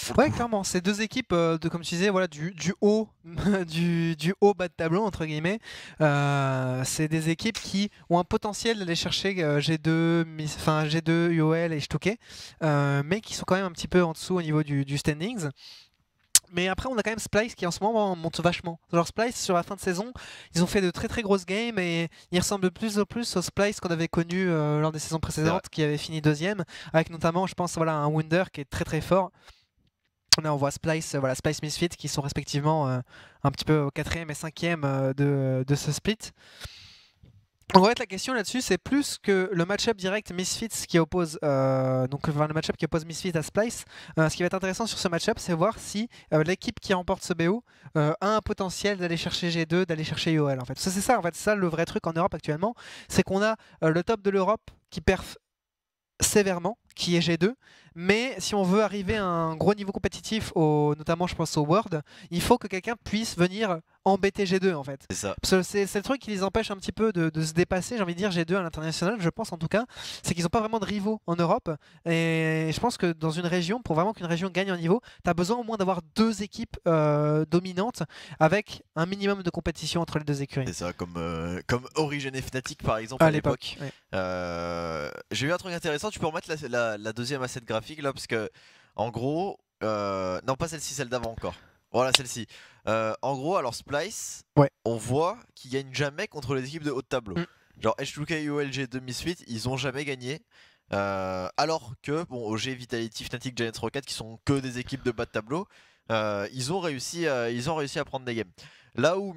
Ouais, clairement, c'est deux équipes comme tu disais, voilà, du haut, du haut bas de tableau entre guillemets. C'est des équipes qui ont un potentiel d'aller chercher G2, enfin G2, UOL et Stuttgart, mais qui sont quand même un petit peu en dessous au niveau du standings. Mais après, on a quand même Splice qui en ce moment monte vachement. Genre Splice, sur la fin de saison, ils ont fait de très très grosses games et ils ressemblent de plus en plus au Splice qu'on avait connu lors des saisons C'est vrai. précédentes, qui avait fini deuxième, avec notamment, je pense, voilà, un Wunder qui est très très fort. Là, on voit Splice, voilà, Splice Misfits qui sont respectivement un petit peu au quatrième et cinquième de ce split. En fait, la question là-dessus, c'est plus que le match-up direct Misfits qui oppose, donc enfin, le match-up qui oppose Misfits à Splice. Ce qui va être intéressant sur ce match-up, c'est voir si l'équipe qui remporte ce BO a un potentiel d'aller chercher G2, d'aller chercher IOL. En fait, c'est ça, en fait, c'est ça le vrai truc en Europe actuellement, c'est qu'on a le top de l'Europe qui perf sévèrement, qui est G2. Mais si on veut arriver à un gros niveau compétitif, notamment je pense au World, il faut que quelqu'un puisse venir embêter G2 en fait. C'est ça. Parce que c'est le truc qui les empêche un petit peu de se dépasser, j'ai envie de dire G2 à l'international, je pense en tout cas, c'est qu'ils n'ont pas vraiment de rivaux en Europe. Et je pense que dans une région, pour vraiment qu'une région gagne en niveau, tu as besoin au moins d'avoir deux équipes dominantes avec un minimum de compétition entre les deux écuries. C'est ça, comme Origin et Fnatic par exemple À à l'époque. l'époque, ouais. J'ai vu un truc intéressant, tu peux remettre la deuxième asset graphique là, parce que en gros, non pas celle-ci, celle d'avant encore. Voilà celle-ci. En gros, alors Splice, Ouais. on voit qu'ils gagnent jamais contre les équipes de haut de tableau. Mm. Genre H2K, ULG, 2 Misfit, ils ont jamais gagné. Alors que, bon, OG, Vitality, Fnatic, Giants, Rocket, qui sont que des équipes de bas de tableau, ils ont réussi à prendre des games. Là où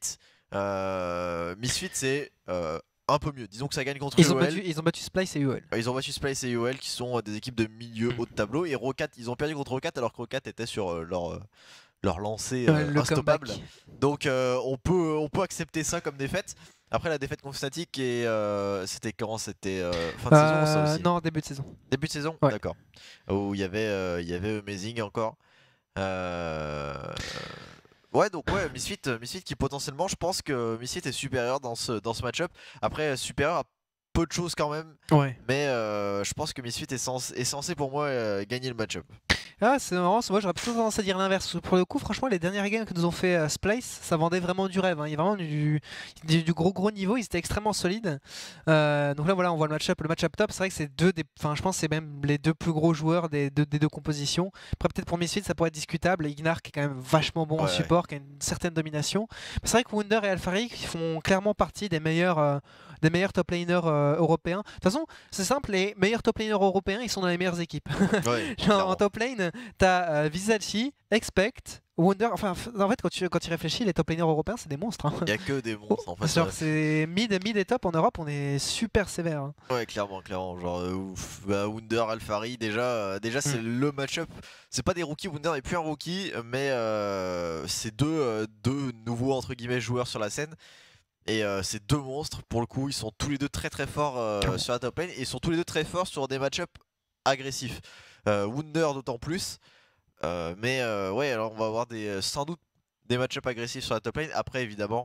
Misfit c'est un peu mieux. Disons que ça gagne contre UOL. Ils ont battu Splice et UOL. Ils ont battu Splice et UOL qui sont des équipes de milieu haut de tableau. Et Rocat, ils ont perdu contre Rocat alors que Rocat était sur leur lancée Le instoppable. comeback. Donc on peut accepter ça comme défaite. Après la défaite contre Fnatic, et c'était quand? C'était fin de saison ça aussi? Non, début de saison. Début de saison? Ouais. D'accord. Où il y avait Amazing encore. Euh, Ouais, donc ouais, Misfit qui potentiellement, je pense que Misfit est supérieur dans ce match-up. Après, supérieur à peu de choses quand même, Ouais. mais je pense que Misfit est censé pour moi gagner le match-up. Ah, c'est marrant, moi j'aurais plutôt tendance à dire l'inverse. Pour le coup, franchement, les dernières games que nous ont fait Splice, ça vendait vraiment du rêve, hein. Il y a vraiment du gros gros niveau, ils étaient extrêmement solides. Donc là, voilà, on voit le match-up top. C'est vrai que c'est enfin, je pense que c'est même les deux plus gros joueurs des deux compositions. Après, peut-être pour Misfits, ça pourrait être discutable. Ignar qui est quand même vachement bon en Ouais, support, qui a une certaine domination. Mais c'est vrai que Wunder et Alpharic font clairement partie des meilleurs top laners européens. De toute façon, c'est simple, les meilleurs top laners européens, ils sont dans les meilleures équipes. ouais, Genre, en clairement. top lane, t'as Visachi, Expect, Wonder. Enfin, en fait, quand tu réfléchis, les top laners européens, c'est des monstres, hein. Il y a que des Oh, monstres en fait. genre, c'est mid et top en Europe, on est super sévère, hein. Ouais, clairement, clairement. Genre, Wunder, Alphari, déjà c'est Mm. le match-up. C'est pas des rookies, Wunder n'est plus un rookie, mais c'est deux nouveaux entre guillemets joueurs sur la scène. Et ces deux monstres, pour le coup, ils sont tous les deux très très forts Clairement. sur la top lane et ils sont tous les deux très forts sur des match-up agressifs. Wunder d'autant plus. Mais ouais, alors on va avoir sans doute des match-up agressifs sur la top lane. Après, évidemment,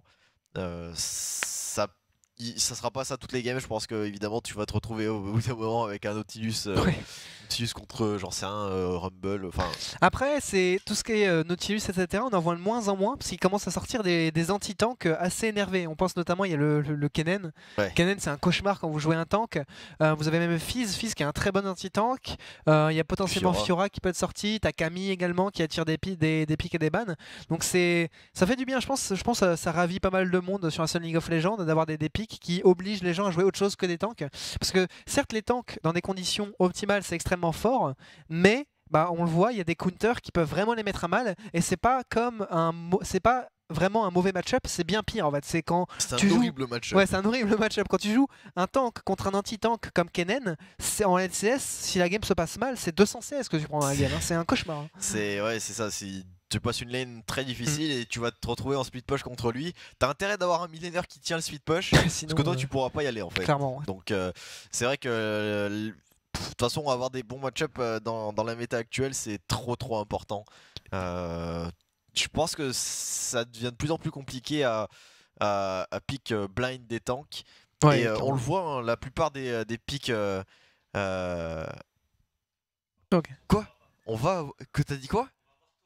ça sera pas ça toutes les games. Je pense que évidemment tu vas te retrouver au bout d'un moment avec un Ouais. Nautilus contre, j'en sais un, Rumble. Enfin, Après, c'est tout ce qui est Nautilus, etc. On en voit de moins en moins parce qu'il commence à sortir des anti-tanks assez énervés. On pense notamment, il y a le Kennen. ouais, Kennen, c'est un cauchemar quand vous jouez un tank. Vous avez même Fizz qui est un très bon anti-tank. Il y a potentiellement Fiora. Fiora qui peut être sorti. T'as Camille également qui attire des pics et des bans. Donc ça fait du bien, je pense. Je pense que ça ravit pas mal de monde sur la scène League of Legends d'avoir des pics qui obligent les gens à jouer autre chose que des tanks. Parce que certes, les tanks, dans des conditions optimales, c'est extrêmement fort, mais bah, on le voit, il y a des counters qui peuvent vraiment les mettre à mal, et c'est pas comme c'est pas vraiment un mauvais match-up, c'est bien pire en fait. C'est quand C'est tu un joues. horrible match-up. Ouais, c'est un horrible match-up. Quand tu joues un tank contre un anti-tank comme Kennen, c'est en LCS, si la game se passe mal, c'est 200 CS que tu prends dans la game, hein. C'est un cauchemar, hein. C'est ça, si tu passes une lane très Mm. difficile et tu vas te retrouver en split push contre lui, t'as intérêt d'avoir un millénaire qui tient le split push, parce que Sinon, toi tu pourras pas y aller en fait. clairement, ouais. Donc c'est vrai que de toute façon avoir des bons match-up dans la méta actuelle c'est trop important. Euh, je pense que ça devient de plus en plus compliqué à pick blind des tanks. Et Ouais, on le clairement. voit, hein, la plupart des picks... euh, Ok. Quoi? On va. Que t'as dit quoi?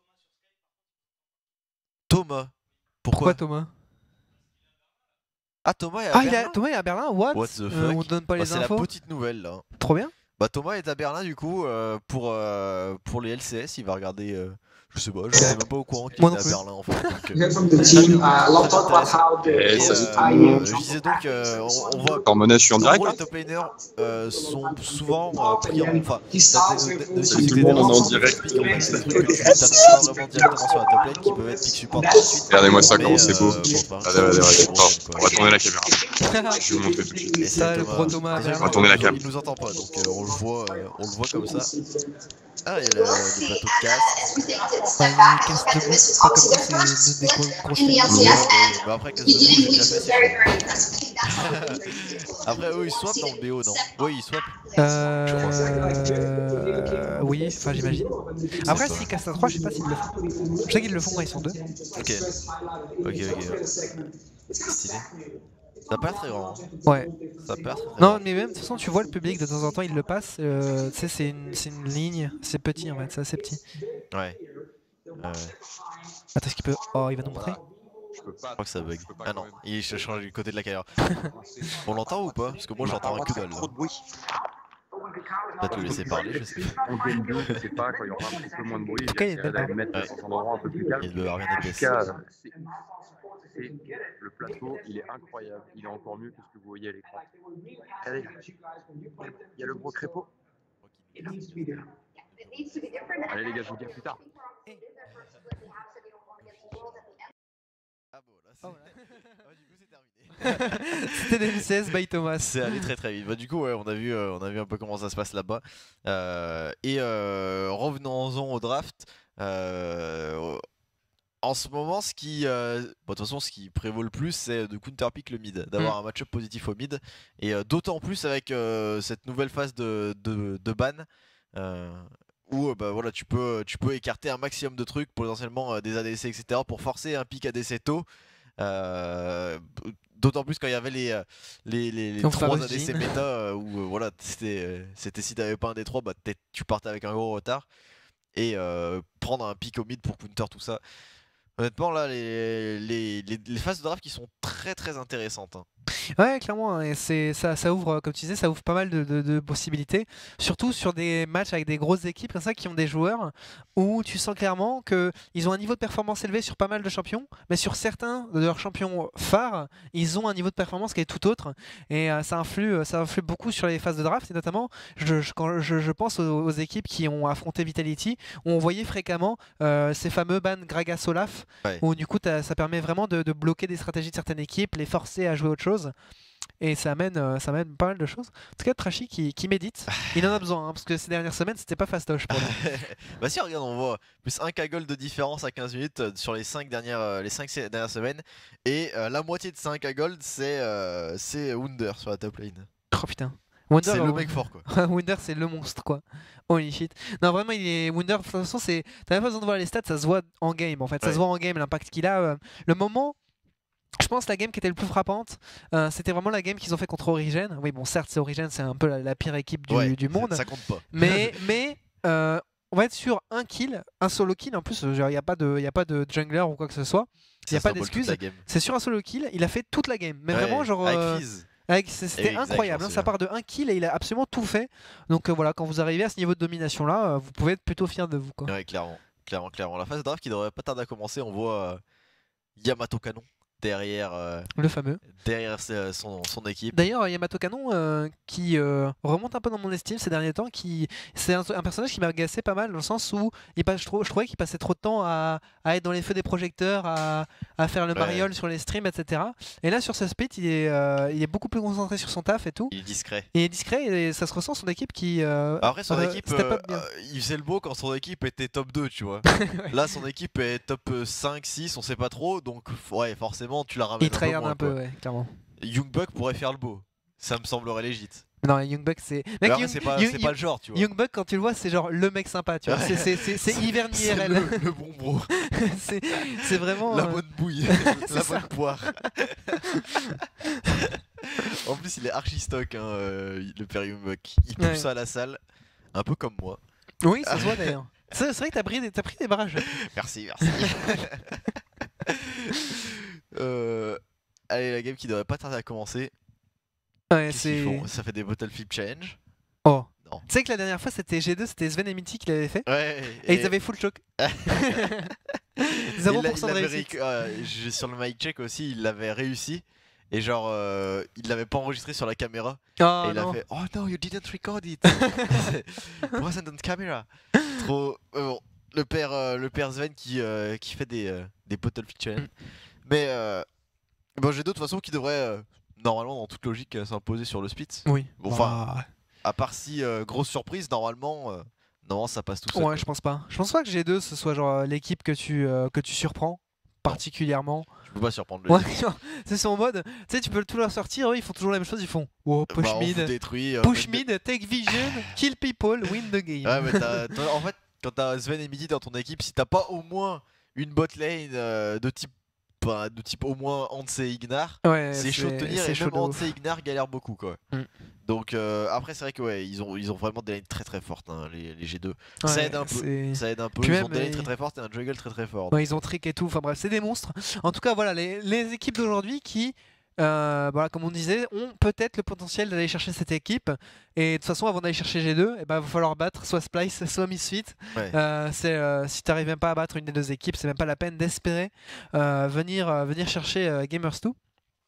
Thomas. Pourquoi Pourquoi? Thomas? Ah, Thomas est à Berlin? Thomas est à Berlin? What? What the On fuck? donne pas Bah, les c'est la infos. petite nouvelle là. Trop bien. Bah, Thomas est à Berlin du coup pour les LCS. Il va regarder. Je sais pas, je sais même pas au courant qu'il Moi non était à plus. Berlin en fait. Donc, Hear from the team. Let's talk about how et, the je disais donc, on voit. En monnaie, je suis en En direct gros, là. les top laners sont souvent pris en. Enfin, He starts with Tout le monde en est en direct. Des trucs que tu t'annonces pas vraiment directement sur la top lane qui peuvent être pick support tout de suite. Regardez-moi ça, Mais, comment c'est beau. bon, Allez, allez, allez. bon, Attends, quoi. on va tourner la caméra. Je vais vous montrer tout de suite. Et Ça, c'est le gros Thomas. Déjà, On va tourner la cam. il nous entend pas, donc on le voit comme ça. Ah, il y a le plateau de cast. Bah, il casse de bout. Pas comme nous, c'est des grosses filles. Mais après, casse de bout, j'ai déjà fait, c'est chaud. Après, eux, ils swappent dans le BO, non? Oui, ils swappent. Oui, enfin j'imagine. Après, s'ils cassent à 3, je sais pas s'ils le font. Je sais qu'ils le font quand ils sont 2. Ok. Ok. Stylé. Ça peut être très grand. Hein. Ouais. Ça peut être très Non, grand. mais même, de toute façon, tu vois le public de temps en temps, il le passe. Tu sais, c'est une ligne. C'est petit en fait, c'est assez petit. Ouais. Attends, est-ce qu'il peut. Oh, il va nous montrer. Je peux Je pas. crois que ça bug. Ah non, il change du côté de la caméra. On l'entend ou pas? Parce que moi j'entends un que dalle. Trop de bruit. Peut-être le laisser parler, je sais pas. En game 2, je sais pas, quand il y aura un petit peu moins de bruit, tout cas, il y a j'essaierai une belle d'aller mettre Ouais. cet endroit un peu plus calme. Il ne doit rien En tout épaisse. cas, le plateau, il est incroyable. Il est encore mieux que ce que vous voyez à l'écran. Regardez, il y a le gros crépeau. Allez les gars, je vous dis à plus tard. Ah bon, là c'est. Oh, voilà. Ah, du coup c'est terminé. C'était des LCS by Thomas. C'est allé très très vite. Bah, du coup, ouais, on a vu un peu comment ça se passe là-bas. Revenons-en au draft. En ce moment, de toute façon, ce qui prévaut le plus, c'est de counterpick le mid, d'avoir un match-up positif au mid, et d'autant plus avec cette nouvelle phase de ban, où bah, voilà, tu peux écarter un maximum de trucs, potentiellement des ADC, etc., pour forcer un pick ADC tôt. D'autant plus quand il y avait les Donc, 3 fameux ADC Jhin. méta où voilà, c'était si t'avais pas un des 3, bah, tu partais avec un gros retard. Et prendre un pick au mid pour counter tout ça. Honnêtement, là, les phases de draft qui sont très très intéressantes. Hein. Ouais, clairement, hein, et ça ouvre, comme tu disais, ça ouvre pas mal de possibilités, surtout sur des matchs avec des grosses équipes comme ça qui ont des joueurs où tu sens clairement qu'ils ont un niveau de performance élevé sur pas mal de champions, mais sur certains de leurs champions phares, ils ont un niveau de performance qui est tout autre, et ça influe beaucoup sur les phases de draft, et notamment, quand je pense aux équipes qui ont affronté Vitality, où on voyait fréquemment ces fameux bans Gragas Olaf, Ouais. où du coup ça permet vraiment de bloquer des stratégies de certaines équipes, les forcer à jouer autre chose. Et ça amène pas mal de choses. En tout cas, Trashy qui médite, il en a besoin, hein, parce que ces dernières semaines, c'était pas fastoche pour lui. Bah si, regarde, on voit plus 1 K-Gold de différence à 15 minutes sur les 5 dernières semaines. Et la moitié de 5 K-Gold, c'est Wunder sur la top lane. Oh putain. Wonder, C'est le mec fort, quoi. Wunder, c'est le monstre, quoi. Holy shit. Non, vraiment, il est Wunder. De toute façon, t'as même pas besoin de voir les stats, ça se voit en game, en fait. Ça Ouais. se voit en game, l'impact qu'il a. Le moment. Je pense la game qui était le plus frappante, c'était vraiment la game qu'ils ont fait contre Origen. Oui, bon, certes, c'est Origen, c'est un peu la pire équipe du monde. Ça compte pas. Mais on va être sur un kill, un solo kill. En plus, il n'y a pas de jungler ou quoi que ce soit. Il n'y a Ça pas snowball toute d'excuse. la game. C'est sur un solo kill, il a fait toute la game. Mais Ouais, vraiment, genre. avec Fizz. C'était Exact, incroyable, je hein, m'en ça part de un kill et il a absolument tout fait. Donc voilà, quand vous arrivez à ce niveau de domination là, vous pouvez être plutôt fier de vous, quoi. Ouais, clairement. La phase de draft qui devrait pas tarder à commencer, on voit Yamato Canon derrière, Le fameux. son équipe. D'ailleurs, Yamato Canon qui remonte un peu dans mon estime ces derniers temps, c'est un personnage qui m'a agacé pas mal dans le sens où je trouvais qu'il passait trop de temps à être dans les feux des projecteurs, à faire le Ouais. mariole sur les streams, etc. Et là sur ce split, il est beaucoup plus concentré sur son taf et tout. Il est discret. Il est discret et ça se ressent son équipe qui. Après, son équipe, step up bien. il faisait le beau quand son équipe était top 2, tu vois. Là, son équipe est top 5, 6, on sait pas trop, donc ouais, forcément, tu la ramènes Il tryhard moins, un peu, quoi. ouais, clairement. Youngbuck pourrait faire le beau. Ça me semblerait légit. Non, Youngbuck, c'est. Mais Mec, après, c'est pas le genre, tu vois. Youngbuck, quand tu le vois, c'est genre le mec sympa, tu vois. Ouais. C'est Hivern C'est IRL. le bon bro. C'est vraiment. La bonne bouille. C'est La ça. bonne poire. En plus, il est archi stock, hein, le père Youngbuck. Il pousse Ouais. ça à la salle, un peu comme moi. Oui, ça se voit d'ailleurs. C'est vrai que t'as pris des barrages. Merci. Allez, la game qui devrait pas tarder à commencer. Ouais, Qu'est-ce qu'ils font? Ça fait des bottle flip challenge. Oh. Non. Tu sais que la dernière fois c'était G2, c'était Sven et Mitty qui l'avaient fait. Ouais. Et ils avaient full choc. 0% de réussite. Sur le mic check aussi, il l'avait réussi. Et genre, il l'avait pas enregistré sur la caméra. Oh, et il non. a fait Oh no, you didn't record it. It wasn't on camera. Trop. Bon, le père Sven qui fait des bottle flip challenge. Mais bon, j'ai d'autres façons qui devraient normalement, dans toute logique, s'imposer sur le split. Oui. Bon, enfin, à part si grosse surprise, normalement, ça passe tout seul. Ouais, je pense pas. Je pense pas que G2 ce soit genre l'équipe que tu surprends particulièrement. Je peux pas surprendre le Ouais, c'est son mode. Tu sais, tu peux tout leur sortir, eux ils font toujours la même chose, ils font oh, push on mid, vous détruit, push mid, take vision, kill people, win the game. Ouais, mais en fait, quand t'as Sven et Midi dans ton équipe, si t'as pas au moins une bot lane de type au moins Hanse et Ignar, Ouais, c'est chaud de tenir, et chaud même de Hanse ouf. et Ignar galèrent beaucoup quoi. Donc après c'est vrai que ouais, ils ont vraiment des lanes très fortes hein, les G2. Ça Ouais, aide un peu. c'est- Ça aide un peu. Puis Ils même, ont des lanes très fortes et un jungle très fort. Ouais, ils ont trick et tout, enfin bref, c'est des monstres. En tout cas, voilà, les équipes d'aujourd'hui qui, voilà, comme on disait, ont peut-être le potentiel d'aller chercher cette équipe. Et de toute façon, avant d'aller chercher G2, il va falloir battre soit Splice, soit Misfit. Ouais. Si tu n'arrives même pas à battre une des deux équipes, c'est même pas la peine d'espérer venir chercher Gamers 2.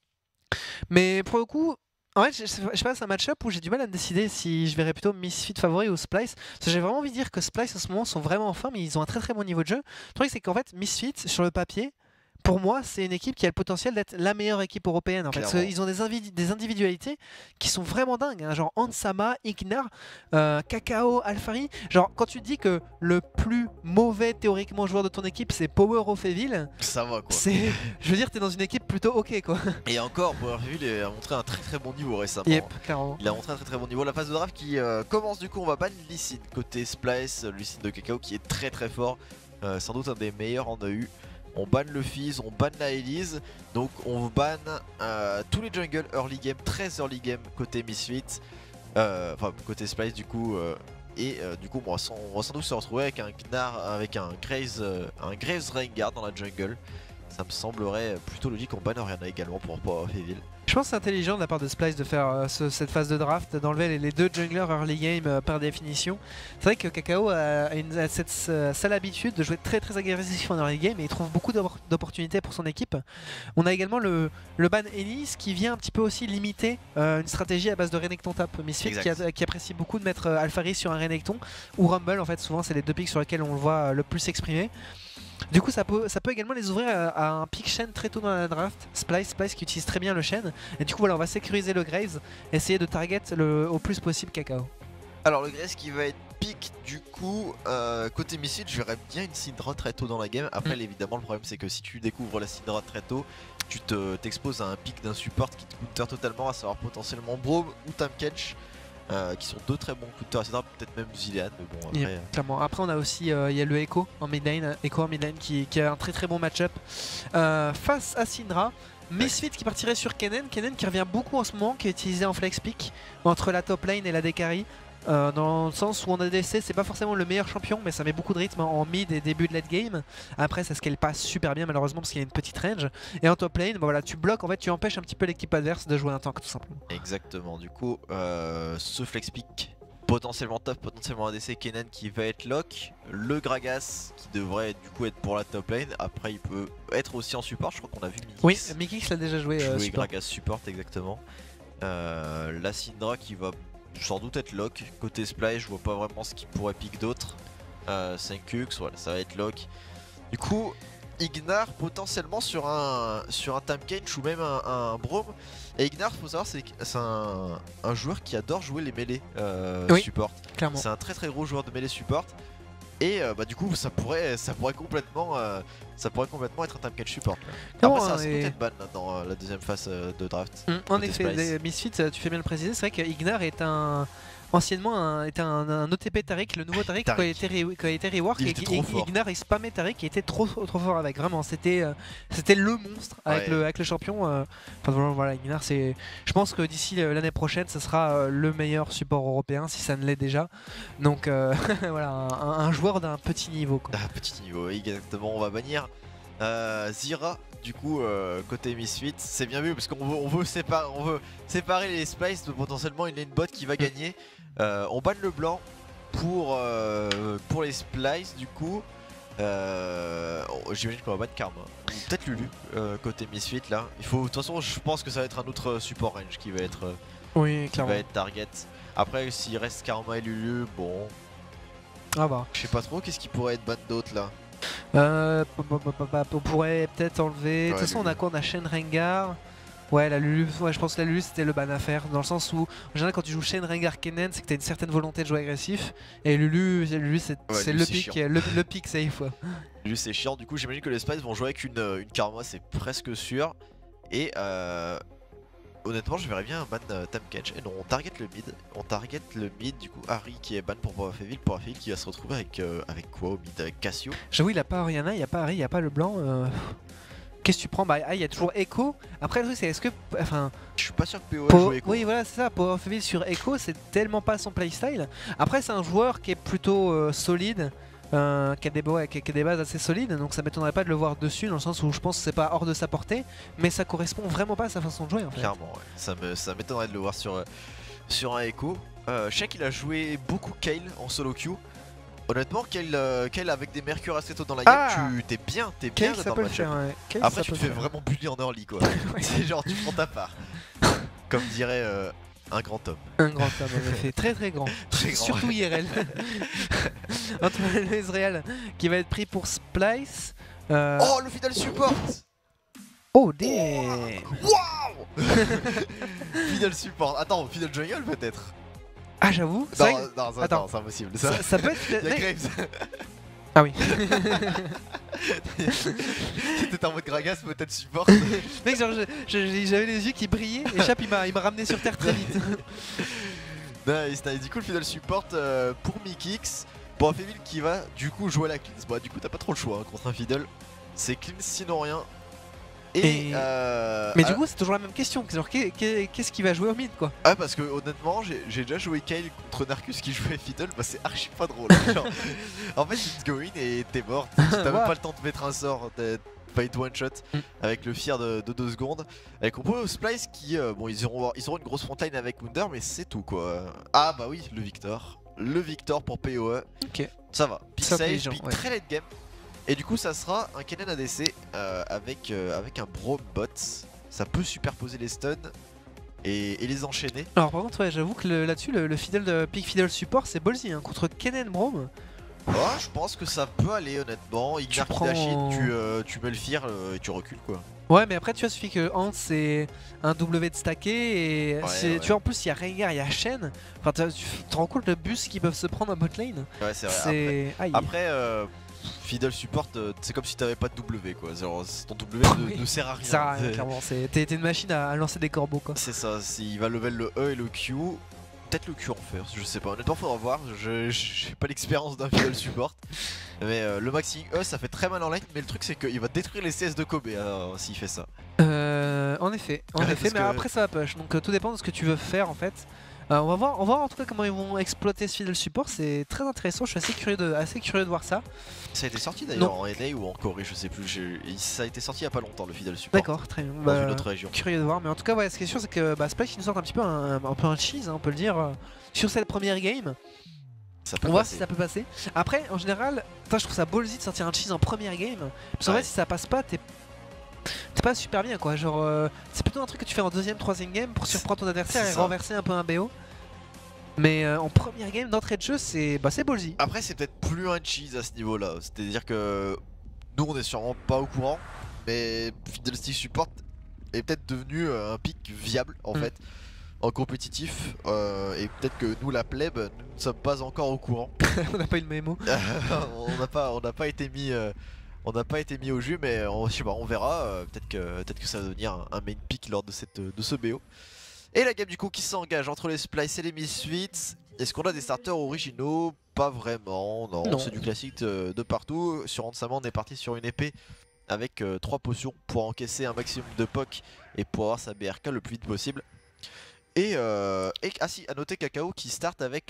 Mais pour le coup, en fait, je sais pas, c'est un match-up où j'ai du mal à me décider si je verrais plutôt Misfit favori ou Splice. Parce que j'ai vraiment envie de dire que Splice en ce moment sont vraiment en forme, mais ils ont un très bon niveau de jeu. Le truc, c'est qu'en fait, Misfit, sur le papier, pour moi, c'est une équipe qui a le potentiel d'être la meilleure équipe européenne. En fait. Parce qu'ils ont des individualités qui sont vraiment dingues. Hein. Genre Hansama, Ignar, Kakao, Alphari. Genre, quand tu te dis que le plus mauvais théoriquement joueur de ton équipe, c'est Power of Evil, Ça va quoi. je veux dire, t'es dans une équipe plutôt ok quoi. Et encore, Powerville a montré un très bon niveau récemment. Yep, clairement. Il a montré un très bon niveau. La phase de draft qui commence du coup, on va ban Lee Sin côté Splice, Lee Sin de Kakao qui est très fort, sans doute un des meilleurs en AU. On ban le Fizz, on ban la Elise, donc on ban tous les jungle early game, 13 early game côté Misfit, enfin côté Splice du coup, et du coup on va sans doute se retrouver avec un Gnar, avec un Graves Rengar dans la jungle. Ça me semblerait plutôt logique qu'on banne Orianna également pour Power of Evil. Je pense que c'est intelligent de la part de Splice de faire cette phase de draft, d'enlever les deux junglers early game par définition. C'est vrai que Kakao a cette sale habitude de jouer très agressif en early game et il trouve beaucoup d'opportunités pour son équipe. On a également le ban Elise qui vient un petit peu aussi limiter une stratégie à base de Renekton tap. Misfit qui apprécie beaucoup de mettre Alphari sur un Renekton ou Rumble, en fait souvent c'est les deux picks sur lesquels on le voit le plus s'exprimer. Du coup ça peut également les ouvrir à un pick Shen très tôt dans la draft, Splice qui utilise très bien le Shen. Et du coup voilà, on va sécuriser le Graves, essayer de target au plus possible Kakao. Alors le Graves qui va être pick du coup, côté Misfit je verrais bien une Syndra très tôt dans la game. Après évidemment le problème c'est que si tu découvres la Syndra très tôt, tu t'exposes à un pick d'un support qui te coûte totalement, à savoir potentiellement Braum ou Tamkench. Qui sont deux très bons coups de peut-être même Zilean, mais bon après... Clairement. Après on a aussi il y a le Echo en mid lane, qui a un très bon match-up face à Syndra. Misfit qui partirait sur Kennen qui revient beaucoup en ce moment, qui est utilisé en flex pick entre la top lane et la Dekari. Dans le sens où en ADC c'est pas forcément le meilleur champion, mais ça met beaucoup de rythme en mid et début de late game. Après ça scale pas super bien malheureusement parce qu'il y a une petite range. Et en top lane, voilà, tu bloques, en fait tu empêches un petit peu l'équipe adverse de jouer un tank tout simplement. Exactement, du coup ce flex pick potentiellement top, potentiellement ADC, Kennen qui va être lock, le Gragas qui devrait du coup être pour la top lane. Après il peut être aussi en support, je crois qu'on a vu Mikix. Oui, Mikix l'a déjà joué support. Gragas support exactement. La Syndra qui va sans doute être lock. Côté Splice, je vois pas vraiment ce qui pourrait pick d'autres. 5ux, voilà, ça va être lock. Du coup, Ignar potentiellement sur un Tamkench ou même un Braum. Et Ignar, faut savoir, c'est un joueur qui adore jouer les mêlées support. Clairement. C'est un très gros joueur de mêlée support. Et du coup, ça pourrait complètement être un Tamkench support. Non, après, ça va peut-être ban dans la deuxième phase de draft. En effet, Misfit, tu fais bien le préciser, c'est vrai que Ignar est un anciennement était un OTP Taric, le nouveau Taric qui a été rework Il et était trop fort. Ignar il spammait Taric qui était trop fort avec, vraiment c'était le monstre avec, Ouais. avec le champion. Enfin voilà, Ignar c'est. Je pense que d'ici l'année prochaine ce sera le meilleur support européen si ça ne l'est déjà. Donc voilà, un joueur d'un petit niveau quoi. Ah, petit niveau, oui, exactement. On va bannir Zira. Du coup, côté Misfit, c'est bien vu parce qu'on veut séparer les Spice de potentiellement une lane bot qui va gagner. On banne le blanc pour les Splice du coup. J'imagine qu'on va battre Karma. Ou peut-être Lulu côté Misfit là. De toute façon, je pense que ça va être un autre support range qui va être, Oui, clairement. target. Après, s'il reste Karma et Lulu, bon. Ah bah. Je sais pas trop, qu'est-ce qui pourrait être ban d'autre là. On pourrait peut-être enlever. De toute façon, on a quoi? On a Shen Rengar. Ouais, la Lulu, ouais, je pense que la Lulu c'était le ban à faire. Dans le sens où, en général, quand tu joues Shen Rengar Kennen, c'est que t'as une certaine volonté de jouer agressif. Et Lulu c'est Lulu, le c'est pick, chiant. le pick safe. Ouais. Lulu c'est chiant, du coup j'imagine que les Spice vont jouer avec une Karma, c'est presque sûr. Et honnêtement, je verrais bien un ban Tahm Kench. Et non, on target le mid, du coup Harry qui est ban pour Power of Evil qui va se retrouver avec quoi au mid? Avec Cassio. J'avoue, il a pas Oriana, il y a pas Harry, il y a pas le blanc. Qu'est-ce que tu prends? Bah, il y a toujours Echo. Après, le truc, c'est est-ce que. Enfin. Je suis pas sûr que PoE joue Echo. Oui, voilà, c'est ça. Power of Evil sur Echo, c'est tellement pas son playstyle. Après, c'est un joueur qui est plutôt solide. Qui a des bases assez solides, donc ça m'étonnerait pas de le voir dessus, dans le sens où je pense que c'est pas hors de sa portée, mais ça correspond vraiment pas à sa façon de jouer en fait. Clairement, ouais. Ça m'étonnerait de le voir sur un Echo. Je sais qu'il a joué beaucoup Kayle en solo queue. Honnêtement, Kayle avec des mercures assez tôt dans la game, t'es bien Kayle, dans ça le peut le match-up. faire, ouais. Kayle, Après, ça tu peut te fais le faire. vraiment bully en early quoi. C'est genre, tu prends ta part. Comme dirait un grand homme. Un grand homme, en effet. Très très grand. Très grand. Surtout IRL. Antoine Israël qui va être pris pour Splice. Oh, le Fidel Support. Oh, damn. Waouh. Fidel Support. Attends, Fidel Jungle peut-être. Ah, j'avoue. c'est vrai que- Non, Attends. c'est impossible. ça peut être. Il y a Graves. Ah oui. C'était en mode Gragas, peut-être support. Mec, genre, j'avais les yeux qui brillaient et Chap il m'a ramené sur terre très vite. Nice. Du coup, le Fidel Support pour Mikix. Pour Evil qui va du coup jouer la cleanse. Bah, du coup, t'as pas trop le choix contre un Fidel. C'est cleanse sinon rien. Mais du coup, c'est toujours la même question. Genre, qu'est-ce qui va jouer au mid quoi? Ah, parce que honnêtement, j'ai déjà joué Kayle contre Narcus qui jouait Fiddle, bah c'est archi pas drôle. Genre, en fait, tu te go in et t'es mort. T'as même Ouais. pas le temps de mettre un sort, t'as fight one shot avec le fear de 2 secondes. Avec Compo Splice qui, bon, ils auront une grosse frontline avec Wunder, mais c'est tout quoi. Ah, bah oui, le Victor. Le Victor pour PoE. Ok. Ça va. Pick C'est save, intelligent, pick ouais. très late game. Et du coup, ça sera un Kennen ADC avec un Braum bot. Ça peut superposer les stuns et les enchaîner. Alors, par contre, ouais, j'avoue que là-dessus, le Fidel de Pick Fidel Support, c'est ballsy. Hein, contre Kennen Braum. Oh, je pense que ça peut aller honnêtement. Ignar qui prends- dash in, tu mets le fear et tu recules quoi. Ouais, mais après, tu vois, suffit que Hans c'est un W de stacké et Ouais. tu vois, en plus, il y a Rengar, il y a Shen. Enfin, tu te rends compte le bus qu'ils peuvent se prendre en bot lane? Ouais, c'est vrai. C'est. Aïe. Après Fiddle Support, c'est comme si t'avais pas de W quoi. Genre, ton W Oui. ne sert à rien. Ça sert à rien, clairement. T'es une machine à lancer des corbeaux quoi. C'est ça, il va level le E et le Q. Peut-être le Q en first, je sais pas. Honnêtement, faudra voir. J'ai pas l'expérience d'un Fiddle Support. Mais le maxing E, ça fait très mal en lane. Mais le truc, c'est qu'il va détruire les CS de Kobe s'il fait ça. En effet, Ouais, mais parce que- après ça va push. Donc tout dépend de ce que tu veux faire en fait. On va voir en tout cas comment ils vont exploiter ce Fidel Support. C'est très intéressant. Je suis assez curieux de voir ça. Ça a été sorti d'ailleurs en NA ou en Corée, je sais plus. Ça a été sorti il y a pas longtemps, le Fiddle Support. D'accord, très bien. Dans une autre région. Curieux de voir, mais en tout cas, ouais, ce qui est sûr, c'est que Splash nous sort un petit peu un peu un cheese, hein, on peut le dire, sur cette première game. Ça peut On va voir passer. si ça peut passer. Après, en général, je trouve ça ballsy de sortir un cheese en première game. Parce qu'en Ouais. fait, si ça passe pas, t'es pas super bien quoi. Genre, c'est plutôt un truc que tu fais en deuxième, troisième game pour surprendre ton adversaire C'est et ça. renverser un peu un BO. Mais en première game d'entrée de jeu, c'est ballsy. Après, c'est peut-être plus un cheese à ce niveau-là. C'est-à-dire que nous, on est sûrement pas au courant, mais Fiddlestick Support est peut-être devenu un pick viable en fait en compétitif. Et peut-être que nous, la plèbe, nous ne sommes pas encore au courant. On n'a pas eu le mémo. on n'a pas été mis. On n'a pas été mis au jus, mais je sais pas, on verra. Peut-être que ça va devenir un main pick lors de ce BO. Et la game du coup qui s'engage entre les Splice et les Misfits. Est-ce qu'on a des starters originaux? Pas vraiment, non. Non. C'est du classique de partout. Sur Ansama, on est parti sur une épée avec 3 potions pour encaisser un maximum de POC et pour avoir sa BRK le plus vite possible. Et ah si, à noter Kakao qui start avec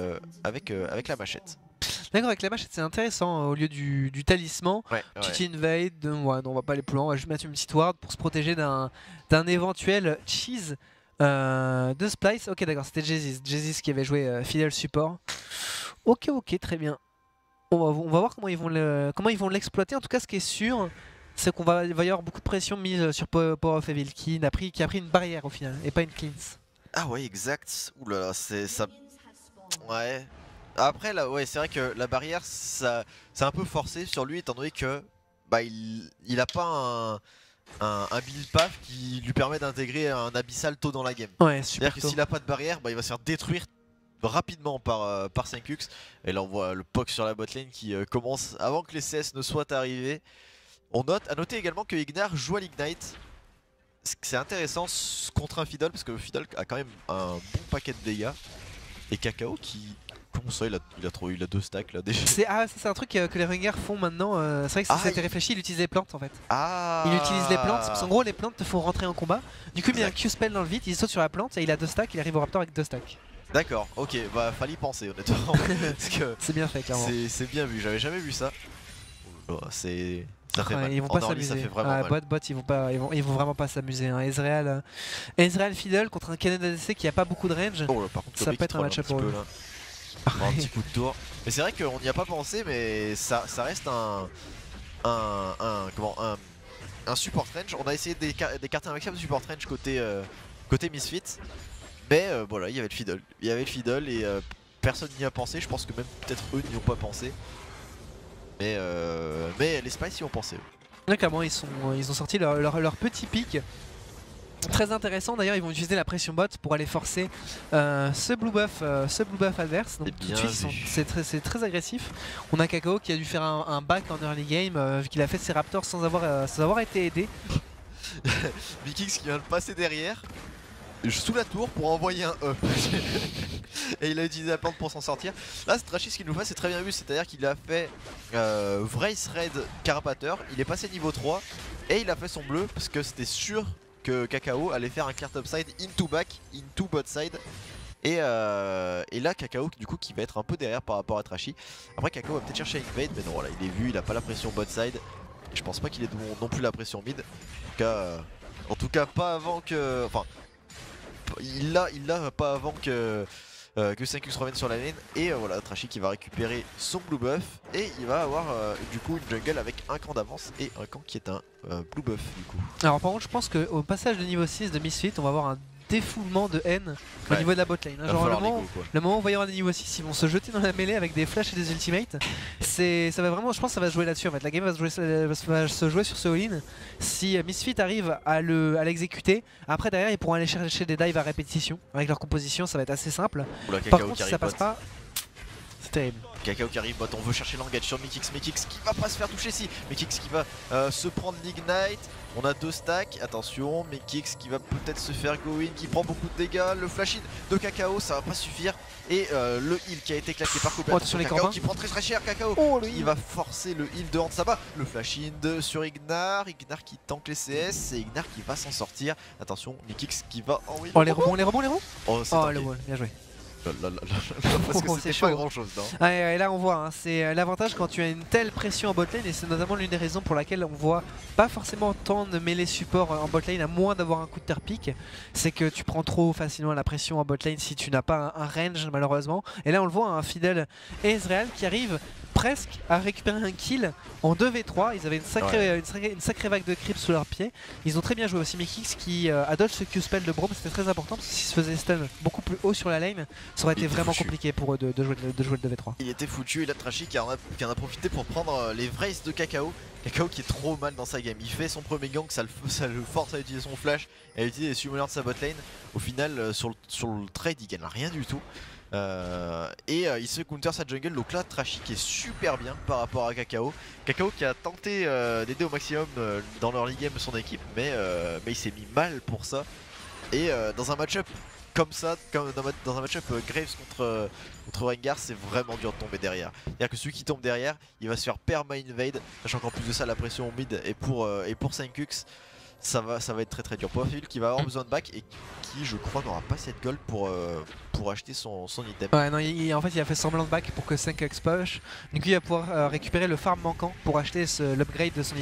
la machette. D'accord, avec la machette c'est intéressant, au lieu du talisman. Ouais, Petit invade, ouais, non, on va pas aller plus loin, on va juste mettre une petite ward pour se protéger d'un éventuel cheese de Splice. Ok, d'accord, c'était Jesus qui avait joué fidèle support. Ok, très bien. On va voir comment ils vont l'exploiter. En tout cas, ce qui est sûr, c'est qu'il va y avoir beaucoup de pression mise sur Power of Evil qui a pris une barrière au final et pas une cleanse. Ah ouais, exact. Ouh là là, c'est ça. Ouais. Après là, ouais, c'est vrai que la barrière, ça, c'est un peu forcé sur lui étant donné que bah il a pas un build path qui lui permet d'intégrer un abyssal tôt dans la game. Ouais, super. C'est-à-dire que s'il a pas de barrière, bah il va se faire détruire rapidement par 5ux. Et là on voit le POC sur la botlane qui commence avant que les CS ne soient arrivés. À noter également que Ignar joue à l'Ignite. C'est intéressant contre un Fiddle parce que Fiddle a quand même un bon paquet de dégâts. Et Kakao qui... Comment ça il a 2 stacks là déjà. C'est un truc que les ringers font maintenant. C'est vrai que ça a été réfléchi, il utilise les plantes en fait. Ah. Il utilise les plantes, parce qu'en gros les plantes te font rentrer en combat. Du coup il met un Q-spell dans le vide, il saute sur la plante et il a 2 stacks, il arrive au raptor avec 2 stacks. D'accord, ok, bah fallait y penser honnêtement. Parce que c'est bien fait clairement. C'est bien vu, j'avais jamais vu ça. Oh, c'est... Ça fait mal. Ils vont pas s'amuser. Bot, ils vont vraiment pas s'amuser. Hein. Ezreal Fiddle contre un Canon ADC qui a pas beaucoup de range. Oh là, par contre, ça peut être un match-up pour eux. Un petit coup de tour. Mais c'est vrai qu'on n'y a pas pensé, mais ça reste un support range. On a essayé d'écarter un maximum de support range côté Misfit. Mais voilà, il y avait le Fiddle. Il y avait le Fiddle et personne n'y a pensé. Je pense que même peut-être eux n'y ont pas pensé. Mais les Spice y ont pensé. Clairement, ils ont sorti leur petit pic. Très intéressant d'ailleurs, ils vont utiliser la pression bot pour aller forcer ce blue buff adverse. Donc tout de suite, c'est très agressif. On a Kakao qui a dû faire un back en early game vu qu'il a fait ses raptors sans avoir été aidé. Vikings qui vient de passer derrière, sous la tour pour envoyer un E. Et il a utilisé la plante pour s'en sortir. Là, Trashy, ce qu'il nous fait, c'est très bien vu. C'est-à-dire qu'il a fait Vrace Raid Carapateur. Il est passé niveau 3 et il a fait son bleu parce que c'était sûr que Kakao allait faire un clear topside into back, into bot side. Et là, Kakao, du coup, qui va être un peu derrière par rapport à Trashy. Après, Kakao va peut-être chercher à invade, mais non, voilà, il est vu, il a pas la pression bot side. Je pense pas qu'il ait non plus la pression mid. En tout cas, pas avant que. Enfin, il l'a pas avant que 5ux revienne sur la lane. Et voilà, Trashy qui va récupérer son blue buff. Et il va avoir du coup une jungle avec un camp d'avance et un camp qui est un blue buff du coup. Alors par contre, je pense qu'au passage de niveau 6 de Misfit, on va avoir un défoulement de haine au niveau de la botlane. Hein. Genre le moment où il va y avoir des niveaux 6, ils vont se jeter dans la mêlée avec des flashs et des ultimates. Ça va vraiment, je pense que ça va se jouer là-dessus en fait. La game va se jouer sur ce all-in. Si Misfit arrive à l'exécuter, après derrière ils pourront aller chercher des dives à répétition. Avec leur composition, ça va être assez simple. Par contre, si ça passe pas, c'est terrible. Kakao qui arrive, bot, on veut chercher l'engage sur Mikix qui va pas se faire toucher si Mikix qui va se prendre l'Ignite. On a 2 stacks, attention, Mikix qui va peut-être se faire go in, qui prend beaucoup de dégâts, le flash in de Kakao ça va pas suffire. Et le heal qui a été claqué par Couplet, sur les Kakao qui prend très cher, Kakao il va forcer le heal de Hansaba, le flash in sur Ignar qui tank les CS et Ignar qui va s'en sortir. Attention, Mikix qui va envoyer... Oh les rebonds Oh, le wall, bien joué. Parce que c'était pas grand chose non. Et là on voit, hein, c'est l'avantage quand tu as une telle pression en botlane et c'est notamment l'une des raisons pour laquelle on voit pas forcément tant de mêlée support en botlane à moins d'avoir un coup de terre pick. C'est que tu prends trop facilement la pression en botlane si tu n'as pas un range malheureusement. Et là on le voit, un Fiddle et Ezreal qui arrivent presque à récupérer un kill en 2v3. Ils avaient une sacrée vague de creep sous leurs pieds. Ils ont très bien joué aussi. Mikix qui a dodge ce Q-spell de Braum, c'était très important parce que s'il se faisait stun beaucoup plus haut sur la lane, ça aurait été vraiment compliqué pour eux de jouer le 2v3. Il était foutu et là Trashy qui en a profité pour prendre les Vrace de Kakao. Kakao qui est trop mal dans sa game. Il fait son premier gank, ça le force à utiliser son flash et à utiliser les summoners de sa botlane. Au final, sur le trade, il gagne rien du tout. Il se counter sa jungle, donc là Trashy qui est super bien par rapport à Kakao. Kakao qui a tenté d'aider au maximum dans l'early game son équipe, mais il s'est mis mal pour ça. Et dans un match-up comme ça, comme dans un match-up Graves contre Rengar, c'est vraiment dur de tomber derrière. C'est-à-dire que celui qui tombe derrière, il va se faire perma invade, sachant qu'en plus de ça, la pression au mid et pour Sankux, ça va être très dur. Pour Phil qui va avoir besoin de back et qui, je crois, n'aura pas cette gold pour acheter son item. Ouais, non, en fait, il a fait semblant de back pour que 5x push. Du coup, il va pouvoir récupérer le farm manquant pour acheter l'upgrade de son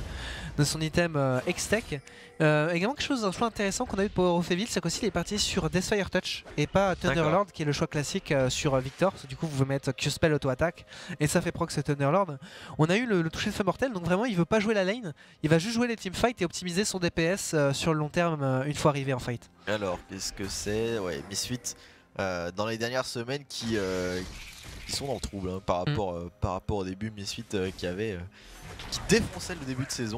item X-Tech. Également, quelque chose d'un choix intéressant qu'on a eu de Power of Evil, c'est qu'aussi il est parti sur Deathfire Touch et pas Thunderlord, qui est le choix classique sur Victor. Du coup, vous pouvez mettre Q-Spell auto-attaque et ça fait proc ce Thunderlord. On a eu le toucher de feu mortel, donc vraiment, il veut pas jouer la lane, il va juste jouer les teamfights et optimiser son DPS sur le long terme une fois arrivé en fight. Alors, qu'est-ce que c'est? Ouais, Misfit dans les dernières semaines qui sont dans le trouble hein, par rapport au début. Misfit qui défonçait le début de saison,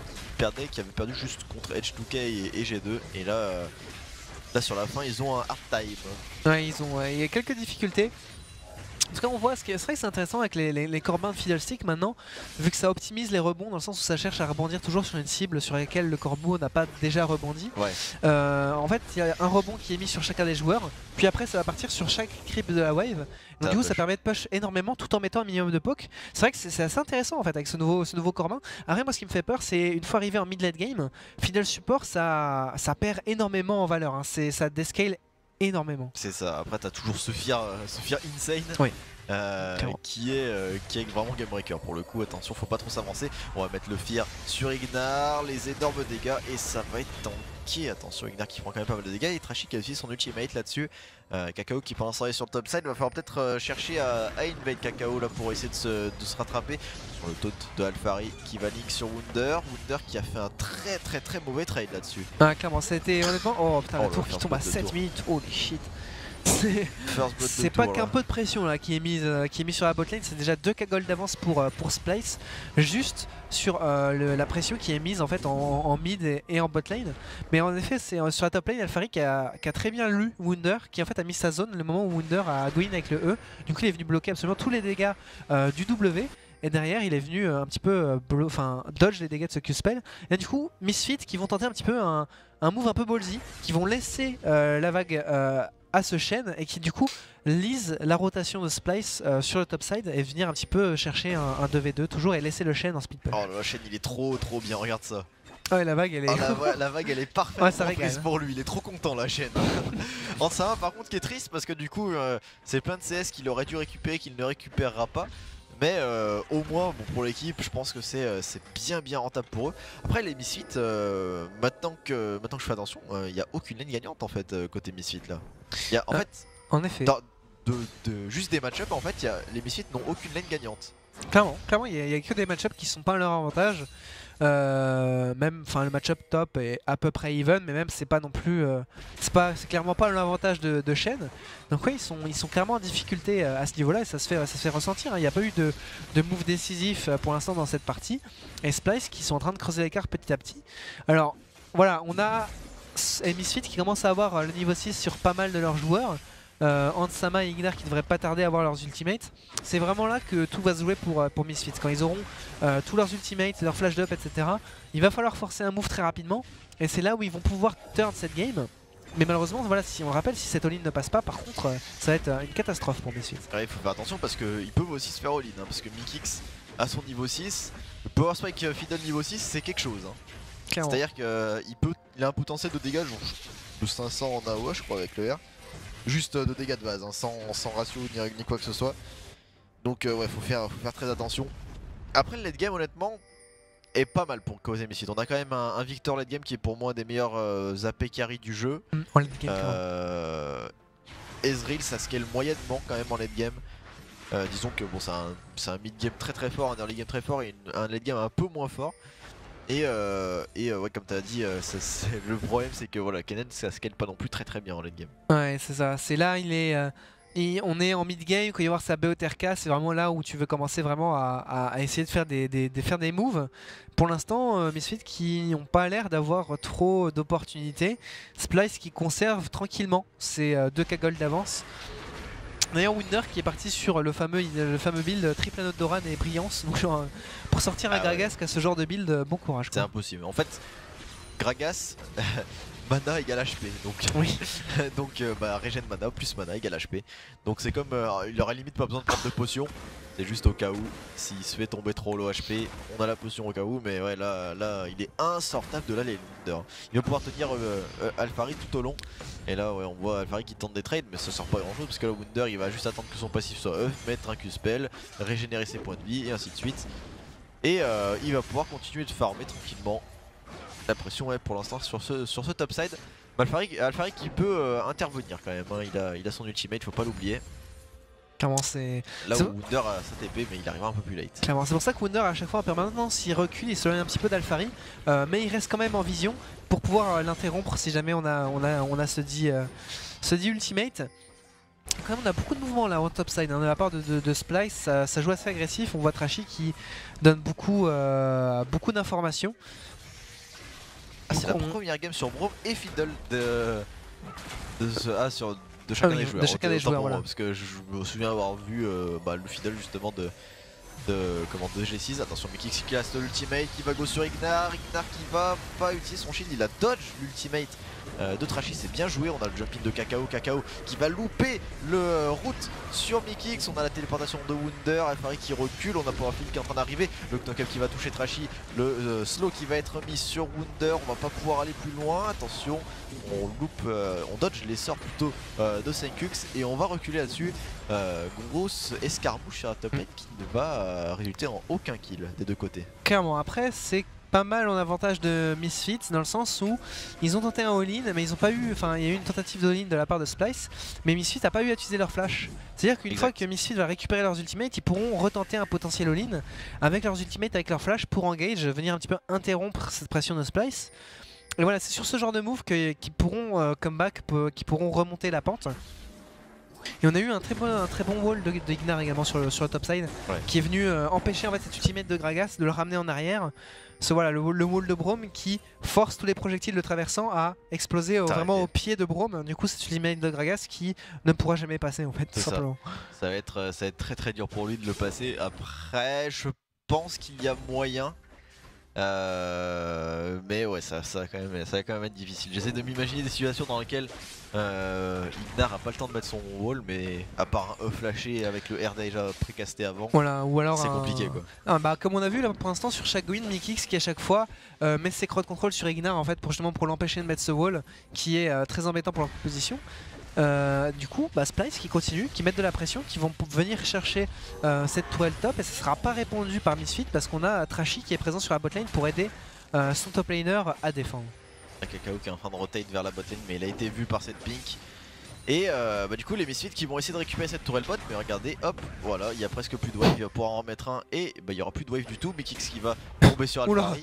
qui avait perdu juste contre H2K et G2, et là sur la fin ils ont un hard time. Ouais, il y a quelques difficultés. En tout cas, on voit, c'est vrai que c'est intéressant avec les corbins de Fiddlestick maintenant, vu que ça optimise les rebonds dans le sens où ça cherche à rebondir toujours sur une cible sur laquelle le corbeau n'a pas déjà rebondi. Ouais. En fait, il y a un rebond qui est mis sur chacun des joueurs, puis après ça va partir sur chaque creep de la wave. Donc du coup, ça permet de push énormément tout en mettant un minimum de poke. C'est vrai que c'est assez intéressant en fait avec ce nouveau corbin. Après, moi, ce qui me fait peur, c'est une fois arrivé en mid-late game, Fiddle Support, ça perd énormément en valeur. Hein. Ça descale énormément. C'est ça, après t'as toujours ce fear insane oui. qui est vraiment game breaker pour le coup. Attention, faut pas trop s'avancer. On va mettre le fear sur Ignar, les énormes dégâts et ça va être tanké. Attention, Ignar qui prend quand même pas mal de dégâts et Trashy qui a aussi son ultimate là-dessus. Kakao qui pendant ce temps est sur le top side, va falloir peut-être chercher à invade Kakao là pour essayer de se rattraper. Sur le taunt de Alphari qui va link sur Wunder qui a fait un très mauvais trade là-dessus. Ah clairement, c'était honnêtement, oh putain, la tour qui tombe à 7 minutes, holy shit. C'est pas qu'un peu de pression là qui est mise sur la botlane, c'est déjà 2k gold d'avance pour Splice, juste sur la pression qui est mise en fait en mid et en botlane. Mais en effet, c'est sur la top lane Alphari qui a très bien lu Wunder, qui en fait a mis sa zone le moment où Wunder a go in avec le E. Du coup, il est venu bloquer absolument tous les dégâts du W. Et derrière, il est venu un petit peu dodge les dégâts de ce Q-Spell. Et du coup, Misfit qui vont tenter un petit peu un move un peu ballsy, qui vont laisser la vague à ce Shen et qui du coup lise la rotation de Splice sur le top side et venir un petit peu chercher un 2v2 toujours et laisser le Shen en speed push. Oh le Shen il est trop bien, regarde ça. Ouais, la vague elle est la vague elle est parfaitement prise hein. pour lui, il est trop content la Shen. En ça par contre qui est triste parce que du coup c'est plein de CS qu'il aurait dû récupérer qu'il ne récupérera pas. Mais au moins bon, pour l'équipe je pense que c'est bien rentable pour eux. Après les Misfits, maintenant que je fais attention, il n'y a aucune lane gagnante en fait côté Misfits là. Y a, en effet. Juste des match-up en fait, les Misfits n'ont aucune lane gagnante. Clairement, il y a que des match-up qui sont pas à leur avantage. Même le match-up top est à peu près even, mais même c'est pas non plus c'est clairement pas l'avantage de Shen. Donc ouais, ils sont clairement en difficulté à ce niveau là et ça se fait ressentir hein. Il n'y a pas eu de move décisif pour l'instant dans cette partie et Splice qui sont en train de creuser l'écart petit à petit. Alors voilà, on a Misfit qui commence à avoir le niveau 6 sur pas mal de leurs joueurs. Hansama et Ignar qui devraient pas tarder à avoir leurs ultimates. C'est vraiment là que tout va se jouer pour Misfits. Quand ils auront tous leurs ultimates, leurs flash up, etc. Il va falloir forcer un move très rapidement. Et c'est là où ils vont pouvoir turn cette game. Mais malheureusement, voilà, si on rappelle, si cette all-in ne passe pas, par contre, ça va être une catastrophe pour Misfits. Ouais, il faut faire attention parce qu'ils peuvent aussi se faire all-in. Hein, parce que Mikix à son niveau 6, le Power Spike Fiddle niveau 6, c'est quelque chose. Hein. C'est-à-dire qu'il a un potentiel de dégâts, genre de 500 en AOA, je crois, avec le R. Juste de dégâts de base, hein, sans ratio ni quoi que ce soit. Donc ouais, faut faire très attention. Après le late game honnêtement est pas mal pour causer Misfit. On a quand même un Victor late game qui est pour moi un des meilleurs AP carry du jeu. En late game, Ezreal ça scale moyennement quand même en late game. Disons que bon c'est un mid game très fort, un early game très fort et un late game un peu moins fort. Et ouais, comme tu as dit, le problème c'est que voilà, Kennen ça scale pas non plus très bien en late game. Ouais, c'est ça. C'est là, on est en mid game, quand il va y avoir sa BOTRK, c'est vraiment là où tu veux commencer vraiment à essayer de faire des moves. Pour l'instant, Misfit qui n'ont pas l'air d'avoir trop d'opportunités. Splice qui conserve tranquillement ses 2k gold d'avance. D'ailleurs Wunder qui est parti sur le fameux build triple anneau de Doran et brillance. Donc genre, pour sortir un Gragas qui a ce genre de build, bon courage. C'est impossible. En fait, Gragas mana égale HP. Donc, Oui. donc régène mana plus mana égale HP. Donc c'est comme il aurait limite pas besoin de prendre de potion. C'est juste au cas où, s'il se fait tomber trop low HP, on a la potion au cas où, mais ouais là il est insortable de là les Wunder. Il va pouvoir tenir Alphari tout au long. Et là ouais on voit Alphari qui tente des trades mais ça sert pas à grand chose parce que le Wunder il va juste attendre que son passif soit up, mettre un Q-spell, régénérer ses points de vie et ainsi de suite. Et il va pouvoir continuer de farmer tranquillement. La pression est pour l'instant sur ce top side. Alphari qui peut intervenir quand même, hein. Il a son ultimate, faut pas l'oublier. Clairement, c'est. Là où Wunder a sa TP mais il arrivera un peu plus late. Clairement, c'est pour ça que Wunder à chaque fois en permanence il recule, il s'éloigne un petit peu d'Alphari, mais il reste quand même en vision pour pouvoir l'interrompre si jamais on a ce dit ultimate. Quand même on a beaucoup de mouvements là en top side hein, de la part de Splyce, ça joue assez agressif, on voit Trashy qui donne beaucoup d'informations. Ah, c'est la première game sur Braum et Fiddle de chacun des joueurs. De chacun des joueurs, voilà. Parce que je me souviens avoir vu le Fiddle justement de G6. Attention, Mikix qui casse l'ultimate, qui va go sur Ignar qui va pas utiliser son shield, il a dodge l'ultimate de Trashy, c'est bien joué. On a le jump in de Kakao qui va louper le route sur Mikix. On a la téléportation de Wunder, Alphari qui recule, on a Powerfield qui est en train d'arriver, le knock-up qui va toucher Trashy, le slow qui va être mis sur Wunder. On va pas pouvoir aller plus loin, attention, on loupe, on dodge les sorts plutôt de Senkux et on va reculer là-dessus. Grosse escarmouche sur la top lane qui ne va résulter en aucun kill des deux côtés. Clairement, après c'est pas mal en avantage de Misfits dans le sens où ils ont tenté un all-in mais ils ont pas eu, enfin il y a eu une tentative d'all-in de la part de Splyce mais Misfits n'a pas eu à utiliser leur flash. C'est à dire qu'une fois que Misfits va récupérer leurs ultimates, ils pourront retenter un potentiel all-in avec leurs ultimates, avec leur flash pour engage, venir un petit peu interrompre cette pression de Splyce. Et voilà, c'est sur ce genre de move qu'ils pourront comeback, qui pourront remonter la pente. Et on a eu un très bon wall de Ignar également sur le top side, qui est venu empêcher en fait cet ultimate de Gragas de le ramener en arrière. Voilà, le wall de Braum qui force tous les projectiles le traversant à exploser vraiment au pied de Braum. Du coup c'est ultimate de Gragas qui ne pourra jamais passer en fait, tout simplement. Ça va être très dur pour lui de le passer. Après je pense qu'il y a moyen. Mais ouais ça va quand même être difficile. J'essaie de m'imaginer des situations dans lesquelles Ignar a pas le temps de mettre son wall, mais à part un E flashé avec le R déjà précasté avant, voilà, ou alors c'est compliqué quoi. Comme on a vu là pour l'instant sur chaque win, Mikix qui à chaque fois met ses crowd control sur Ignar en fait pour l'empêcher de mettre ce wall qui est très embêtant pour leur position. Du coup Splyce qui continue, qui mettent de la pression, qui vont venir chercher cette tourelle top et ça sera pas répondu par Misfit parce qu'on a Trashy qui est présent sur la botlane pour aider son top laner à défendre. Kakao qui est en train de rotate vers la botlane mais il a été vu par cette pink. Et du coup les Misfits qui vont essayer de récupérer cette tourelle bot, mais regardez, hop, voilà, il y a presque plus de wave, il va pouvoir en remettre un et il y aura plus de wave du tout. Mikix qui va tomber sur Alphari,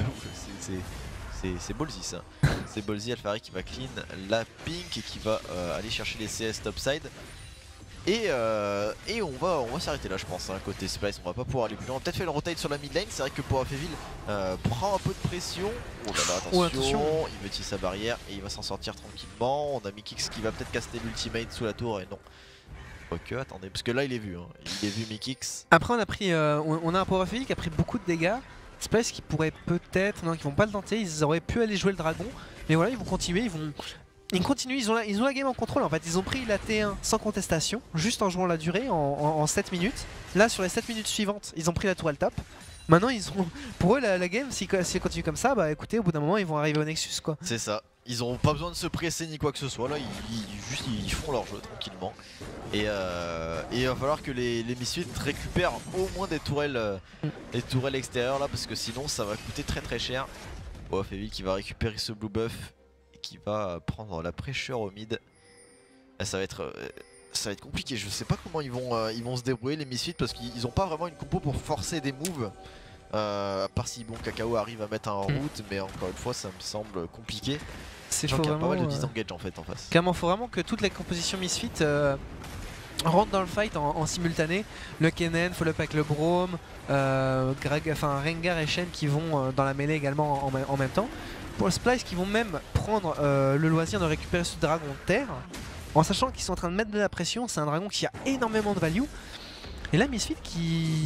c'est ballsy ça. C'est ballsy, Alphari qui va clean la pink et qui va aller chercher les CS topside. Et on va s'arrêter là je pense, hein, côté Splyce, on va pas pouvoir aller plus loin. On va peut-être faire le rotate sur la mid lane, c'est vrai que Powerfield prend un peu de pression. Oh là là, attention, il veut tirer sa barrière et il va s'en sortir tranquillement. On a Mikix qui va peut-être caster l'ultimate sous la tour et non. Ok, attendez, parce que là il est vu, hein. Il est vu Mikix. Après on a pris, on a un Powerfield qui a pris beaucoup de dégâts. Splyce qui pourrait peut-être, non, qui vont pas le tenter, ils auraient pu aller jouer le dragon. Mais voilà, ils vont continuer, ils continuent, ils ont la game en contrôle en fait. Ils ont pris la T1 sans contestation, juste en jouant la durée en 7 minutes. Là sur les 7 minutes suivantes, ils ont pris la tourelle top. Maintenant pour eux la game, si elle continue comme ça, bah écoutez, au bout d'un moment ils vont arriver au Nexus quoi. C'est ça, ils ont pas besoin de se presser ni quoi que ce soit, là ils font leur jeu tranquillement. Et il va falloir que les Misfits récupèrent au moins des tourelles extérieures là, parce que sinon ça va coûter très cher. Oh, Fevi qui va récupérer ce blue buff et qui va prendre la pressure au mid. Ça va être compliqué, je sais pas comment ils vont se débrouiller les Misfits, parce qu'ils ont pas vraiment une compo pour forcer des moves. À part si Kakao arrive à mettre un route, mais encore une fois ça me semble compliqué. C'est qu'il y a pas mal de disengage en fait en face. Clairement faut vraiment que toutes les compositions Misfits rentrent dans le fight en simultané. Le Kennen, follow up avec le Braum, Rengar et Shen qui vont dans la mêlée également en même temps. Pour le Splyce qui vont même prendre le loisir de récupérer ce dragon de terre, en sachant qu'ils sont en train de mettre de la pression. C'est un dragon qui a énormément de value. Et là Misfit qui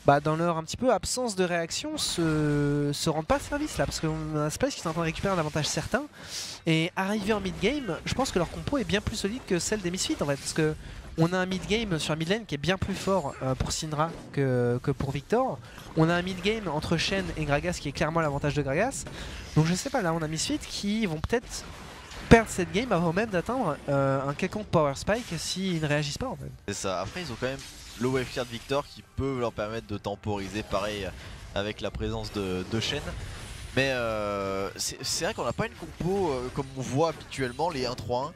bah, dans leur un petit peu absence de réaction, se rendent pas service là, parce qu'on a Splice qui est en train de récupérer un avantage certain. Et arrivé en mid-game, je pense que leur compo est bien plus solide que celle des Misfits en fait, parce que on a un mid-game sur la mid-lane qui est bien plus fort pour Syndra que pour Victor. On a un mid-game entre Shen et Gragas qui est clairement l'avantage de Gragas. Donc je sais pas, là on a Misfits qui vont peut-être perdre cette game avant même d'atteindre un quelconque power spike s'ils ne réagissent pas en fait. C'est ça. Après, ils ont quand même le wave clear de Victor qui peut leur permettre de temporiser pareil avec la présence de Shen. Mais c'est vrai qu'on n'a pas une compo comme on voit habituellement, les 1-3-1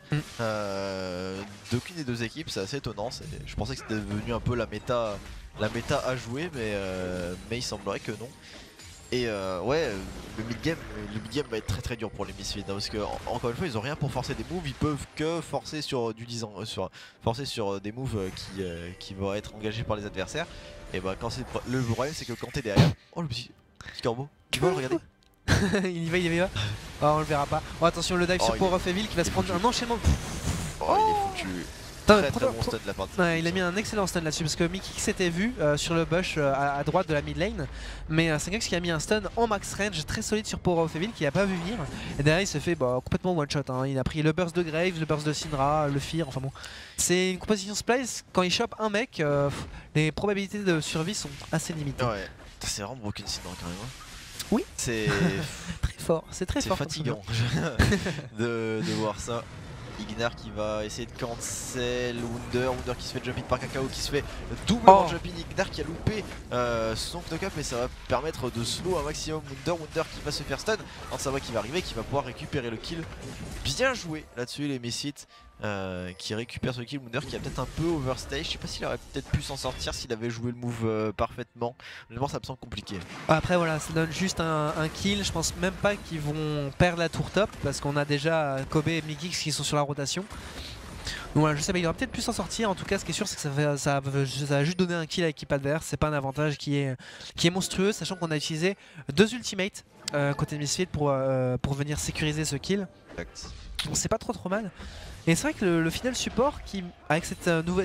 d'aucune des deux équipes, c'est assez étonnant. Je pensais que c'était devenu un peu la méta à jouer, mais il semblerait que non. Et ouais, le mid-game va être très dur pour les Misfits, hein, parce que encore une fois ils ont rien pour forcer des moves, ils peuvent que forcer sur du 10 ans, forcer sur des moves qui vont être engagés par les adversaires. Et bah quand le problème c'est que quand t'es derrière, oh le petit corbeau, tu vois le regarder. il y va. Oh, on le verra pas. Oh, attention le dive sur Power of Evil qui va se prendre un enchaînement. Oh, il est foutu. Très bon stun de la part de ouais, il a mis un excellent stun là-dessus parce que Mickey s'était vu sur le bush à droite de la mid lane, mais Sengax qui a mis un stun en max range très solide sur Power of Evil qui a pas vu venir, et derrière il se fait complètement one shot, hein. Il a pris le burst de Graves, le burst de Syndra, le Fear, enfin bon c'est une composition Splice, quand il chope un mec les probabilités de survie sont assez limitées. Ouais, c'est vraiment broken Syndra quand même, hein. Oui, c'est très fort, c'est très fort. C'est fatigant de voir ça. Ignar qui va essayer de cancel Wunder qui se fait jump in par Kakao, qui se fait doublement jump in. Ignar qui a loupé son knock-up, mais ça va permettre de slow un maximum Wunder qui va se faire stun. Ansama qui va arriver, qui va pouvoir récupérer le kill. Bien joué là-dessus les Misfits qui récupère ce kill. Wunder qui a peut-être un peu overstay, je sais pas s'il aurait peut-être pu s'en sortir s'il avait joué le move parfaitement. Honnêtement ça me semble compliqué. Après voilà, ça donne juste un kill, je pense même pas qu'ils vont perdre la tour top parce qu'on a déjà Kobe et Migix qui sont sur la rotation. Donc voilà, je sais pas, il aurait peut-être pu s'en sortir. En tout cas ce qui est sûr c'est que ça va juste donner un kill à l'équipe adverse. C'est pas un avantage qui est monstrueux, sachant qu'on a utilisé 2 ultimates côté Misfit pour venir sécuriser ce kill. Exact. Donc c'est pas trop mal. Et c'est vrai que le final support qui avec ces nouveaux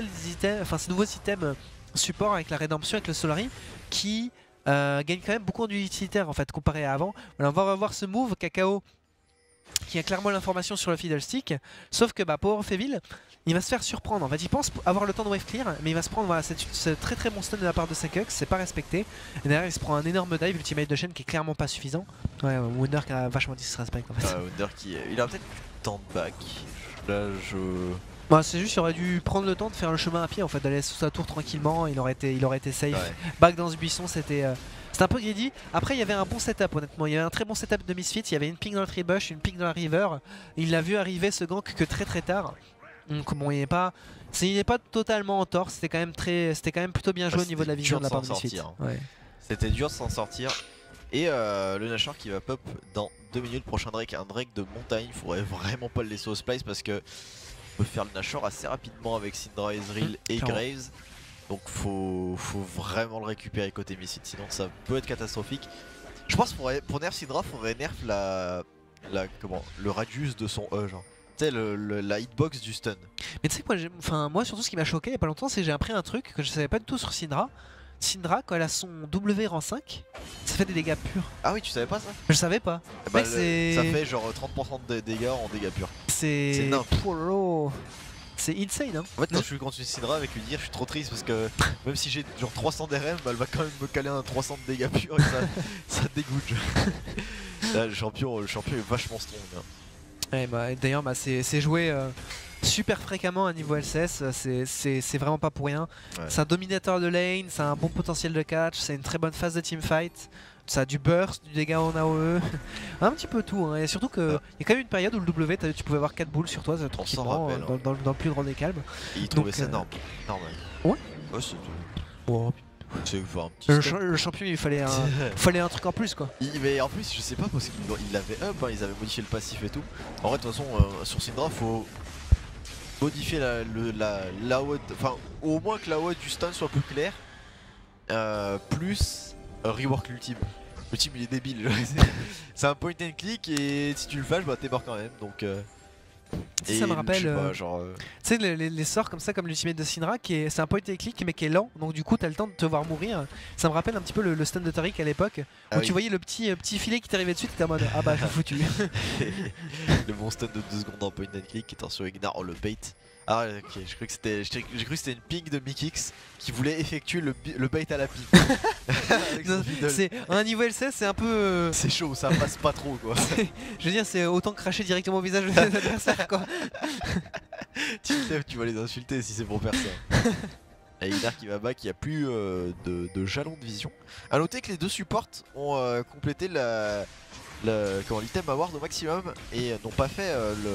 items support avec la rédemption, avec le Solari qui gagne quand même beaucoup en utilitaire en fait comparé à avant. Voilà, on va revoir ce move Kakao qui a clairement l'information sur le fiddlestick, sauf que Power of Evil il va se faire surprendre. En fait il pense avoir le temps de wave clear, mais il va se prendre voilà, ce très bon stun de la part de Sengax, c'est pas respecté. Et derrière il se prend un énorme dive ultimate de Shen qui est clairement pas suffisant. Ouais, Wunder qui a vachement disrespect en fait. Wunder qui il a peut-être du temps de back. Là je... Bah, c'est juste qu'il aurait dû prendre le temps de faire le chemin à pied en fait, d'aller sous sa tour tranquillement, il aurait été safe. Ouais. Back dans ce buisson c'était un peu greedy. Après il y avait un bon setup honnêtement, il y avait un très bon setup de Misfits, il y avait une ping dans le tree bush, une ping dans la river. Il l'a vu arriver ce gank que très tard. Donc bon il n'est pas totalement en tort, c'était quand même plutôt bien joué au niveau de la vision de la part de Misfits. Ouais. C'était dur de s'en sortir. Et le Nashor qui va pop dans 2 minutes, prochain Drake, un Drake de montagne, il faudrait vraiment pas le laisser au Splice parce que on peut faire le Nashor assez rapidement avec Syndra, Ezreal et Graves. Donc faut vraiment le récupérer côté Misfits, sinon ça peut être catastrophique. Je pense pour nerf Syndra, faudrait nerf le radius de son E, genre. Tu sais, la hitbox du stun. Mais tu sais quoi, moi surtout ce qui m'a choqué il y a pas longtemps, c'est que j'ai appris un truc que je savais pas du tout sur Syndra. Syndra, quand elle a son W rang 5, ça fait des dégâts purs. Ah oui, tu savais pas ça? Je savais pas. Bah, ça fait genre 30% de dégâts en dégâts purs. C'est c'est insane hein. En fait quand je suis contre une Syndra avec lui dire je suis trop triste parce que même si j'ai genre 300 d'RM, elle va quand même me caler un 300 de dégâts purs et ça dégoûte. Là, le champion est vachement strong hein. Ouais, d'ailleurs c'est joué super fréquemment à niveau LCS, c'est vraiment pas pour rien. Ouais. C'est un dominateur de lane, c'est un bon potentiel de catch, c'est une très bonne phase de teamfight. Ça a du burst, du dégât en AOE, un petit peu tout hein. Et surtout qu'il y a quand même une période où le W tu pouvais avoir 4 boules sur toi tranquillement dans le plus grand des calmes. Et il trouvait ça normal. Ouais. Ouais c'est tout. Bon. Le champion il fallait un truc en plus quoi. Mais en plus je sais pas parce qu'il l'avait up, hein, ils avaient modifié le passif et tout. En vrai de toute façon sur Syndra faut modifier la WOD, enfin au moins que la WOD du stun soit plus claire, plus rework l'ultime. Il est débile, c'est un point and click et si tu le flashes bah t'es mort quand même donc Tu sais, ça me rappelle, je sais pas, genre, tu sais, les sorts comme ça, comme l'ultimate de Syndra, c'est un point and click mais qui est lent, donc du coup t'as le temps de te voir mourir. Ça me rappelle un petit peu le stun de Taric à l'époque, Ah où oui. tu voyais le petit filet qui t'arrivait dessus, t'étais en mode ah bah je suis foutu. le bon stun de 2 secondes en point and click étant sur Ignar, oh le bait. Ah ok, j'ai cru que c'était une ping de Mikix qui voulait effectuer le bait à la ping. Avec son Non, fiddle. c'est un niveau LCS, c'est un peu. C'est chaud, ça passe pas trop quoi. Je veux dire, c'est autant cracher directement au visage de l'adversaire quoi. Tu te lèves, tu vas les insulter si c'est pour faire ça. Et Ignar qui va back, il n'y a plus de jalons de vision. A noter que les deux supports ont complété l'item award au maximum et n'ont pas fait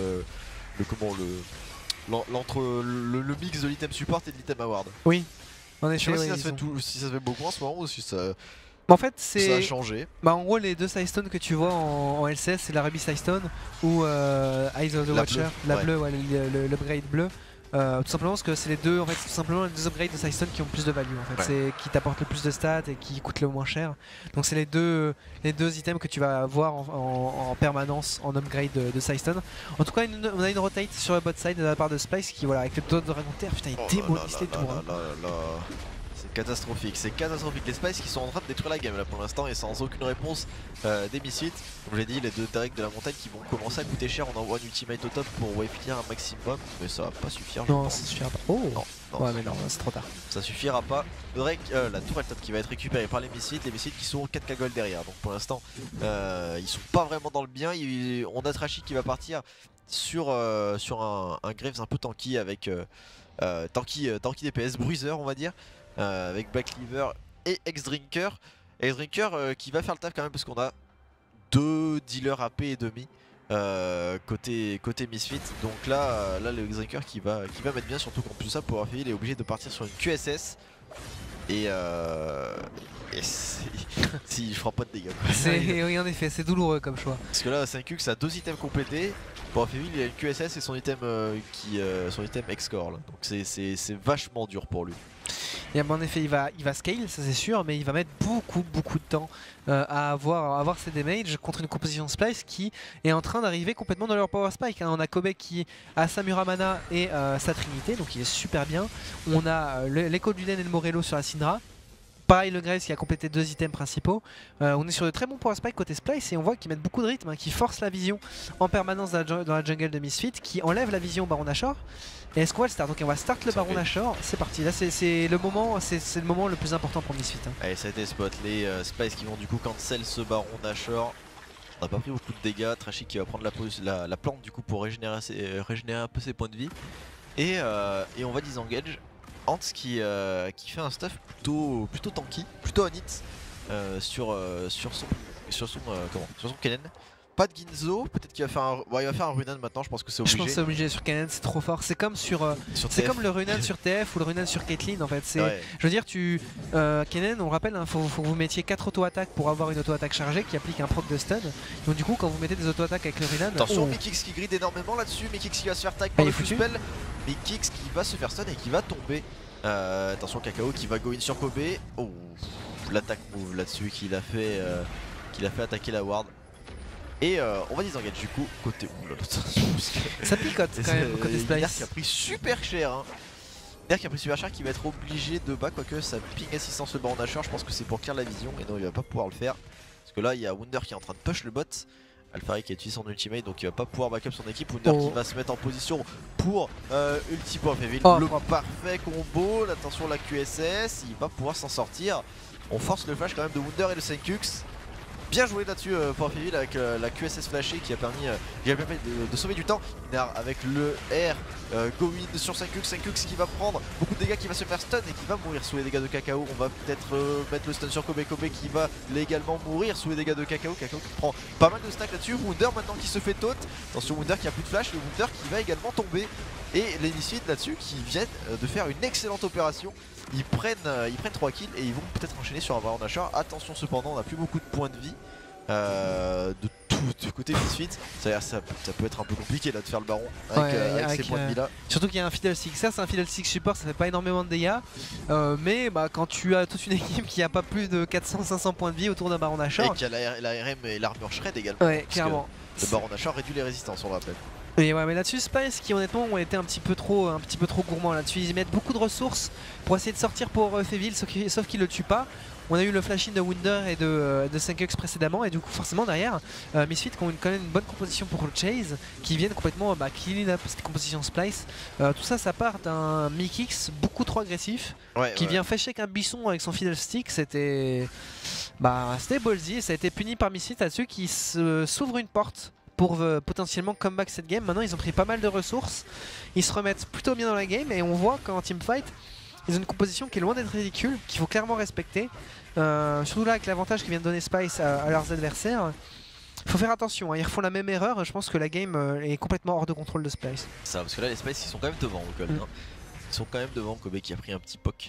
le mix de l'item support et de l'item award. Oui, en Je sais effet. pas ouais, si, ça se ils fait ont- si ça se fait beaucoup en ce moment ou si ça En fait, a c'est. changé. Bah, en gros, les deux Sidestone que tu vois en LCS, c'est la Ruby Sidestone ou Eyes of the La Watcher, bleue, la ouais. bleue, ouais, l'upgrade bleu. Tout simplement parce que c'est les deux, en fait, c'est tout simplement les deux upgrades de Sidestone qui ont plus de value, en fait. Ouais. C'est qui t'apportent le plus de stats et qui coûtent le moins cher. Donc c'est les deux items que tu vas avoir en permanence en upgrade de Sidestone. En tout cas, on a une rotate sur le bot side de la part de Splice qui, voilà, avec le dos de Dragon Terre, putain, il Oh là démolisse là les là tours. là hein. là là là. C'est catastrophique, c'est catastrophique. Les Spice qui sont en train de détruire la game là pour l'instant et sans aucune réponse des Misfits. Comme j'ai dit, les deux Taric de la montagne qui vont commencer à coûter cher. On envoie un ultimate au top pour wave clear un maximum, mais ça va pas suffire. je Non, pense. ça suffira pas. Oh Non, ouais, mais non, c'est trop tard. ça suffira pas. Drake, la tour top qui va être récupérée par les Misfits qui sont 4k gold derrière. Donc pour l'instant, ils sont pas vraiment dans le bien. On a Trashy qui va partir sur un Graves un peu tanky avec tanky DPS, bruiser on va dire, avec Black Cleaver et X-Drinker. X-Drinker qui va faire le taf quand même parce qu'on a deux dealers AP et demi. Côté Misfit, donc là le X-Drinker qui va mettre bien, surtout qu'en plus de ça, Powerful est obligé de partir sur une QSS et s'il fera pas de dégâts quoi. Oui, en effet, c'est douloureux comme choix. Parce que là 5Ux a deux items complétés, Powerful il a une QSS et son item son item X-Core là. Donc c'est vachement dur pour lui. Et en effet, il va scale, ça c'est sûr, mais il va mettre beaucoup de temps à avoir ses damages contre une composition Splice qui est en train d'arriver complètement dans leur power spike. Hein. On a Kobe qui a sa Muramana et sa Trinité, donc il est super bien. On a l'écho du Den et le Morello sur la Syndra. Pareil, le Graves qui a complété deux items principaux. On est sur de très bons power spike côté Splice et on voit qu'ils mettent beaucoup de rythme, hein, qui forcent la vision en permanence dans la jungle de Misfit, qui enlève la vision au Baron Nashor. Et est-ce qu'on va le start? Donc on va start le Baron Nashor, c'est parti. Là c'est le moment le plus important pour Misfit. Hein. Allez, ça a été spot. Les Spice qui vont du coup cancel ce Baron Nashor. On n'a pas pris beaucoup de dégâts. Trashy qui va prendre la plante du coup pour régénérer un peu ses points de vie. Et on va disengage. Ants qui fait un stuff plutôt tanky, plutôt on hit sur son Kennen. Pas de Ginzo, peut-être qu'il va faire il va faire un Runan maintenant, je pense que c'est Je obligé. pense que c'est obligé sur Kennen, c'est trop fort. C'est comme Sur c'est TF. comme le Runan sur TF ou le Runan sur Caitlyn en fait. Ouais. Je veux dire, Kennen, on rappelle, faut que vous mettiez 4 auto-attaques pour avoir une auto-attaque chargée qui applique un proc de stun. Donc du coup, quand vous mettez des auto-attaques avec le Runan, Attention, oh. Mikix qui grid énormément là-dessus, Mikix qui va se faire tag Ah, par il le est foutu. spell, Mikix qui va se faire stun et qui va tomber. Attention, Kakao qui va go in sur Kobe. Oh, l'attaque move là-dessus qu'il a fait attaquer la ward. Et on va disengage du coup côté. Ouh là là, Ça picote quand même côté Derrière Splice. qui a pris super cher. Hein. Derrière qui a pris super cher, qui va être obligé de back, quoique ça ping assistance le Baron Nashor. Je pense que c'est pour clear la vision. Et non, il va pas pouvoir le faire. Parce que là, il y a Wunder qui est en train de push le bot. Alphari qui a utilisé son ultimate, donc il va pas pouvoir backup son équipe. Wunder qui va se mettre en position pour ulti pour Fevil. Le parfait combo. Attention, la QSS, il va pouvoir s'en sortir. On force le flash quand même de Wunder et le 5Ux. Bien joué là-dessus pour Fevil avec la QSS flashée qui a permis de sauver du temps. Inar avec le R, go in sur 5Ux, 5Ux qui va prendre beaucoup de dégâts, qui va se faire stun et qui va mourir sous les dégâts de Kakao. On va peut-être mettre le stun sur Kobe, Kobe qui va également mourir sous les dégâts de Kakao. Kakao qui prend pas mal de stacks là-dessus. Wunder maintenant qui se fait taunt. Attention, Wunder qui a plus de flash, le Wunder qui va également tomber. Et les Misfits là-dessus qui viennent de faire une excellente opération. Ils prennent 3 kills et ils vont peut-être enchaîner sur un Baron Nashor. Attention cependant, on n'a plus beaucoup de points de vie de tout du côté Misfits. Ça peut être un peu compliqué là de faire le Baron avec ces points de vie là. Surtout qu'il y a un Fiddle 6, ça c'est un Fiddle 6 support, ça fait pas énormément de dégâts. Mais quand tu as toute une équipe qui a pas plus de 400-500 points de vie autour d'un Baron Nashor. Et qui a la RM et l'armure shred également. Ouais, clairement. Le Baron Nashor réduit les résistances, on le rappelle. Et ouais, mais là-dessus, Spice qui honnêtement ont été un petit peu trop gourmands là-dessus. Ils mettent beaucoup de ressources pour essayer de sortir pour Feville, sauf qu'ils le tuent pas. On a eu le flash-in de Wunder et de 5x précédemment, et du coup, forcément, derrière, Misfit qui ont quand même une bonne composition pour le Chase, qui viennent complètement clean up cette composition Splice. Tout ça, ça part d'un Mikix beaucoup trop agressif, qui vient fâcher avec un buisson avec son fiddle stick. C'était ballsy, et ça a été puni par Misfit là-dessus, qui s'ouvre une porte pour potentiellement comeback cette game. Maintenant ils ont pris pas mal de ressources, ils se remettent plutôt bien dans la game, et on voit qu'en teamfight ils ont une composition qui est loin d'être ridicule, qu'il faut clairement respecter, surtout là avec l'avantage qu'ils viennent donner Spice à leurs adversaires. Il faut faire attention, hein. Ils refont la même erreur, je pense que la game est complètement hors de contrôle de Spice. Ça, parce que là les Spice ils sont quand même devant au Gold, hein. Ils sont quand même devant. Kobe qui a pris un petit poke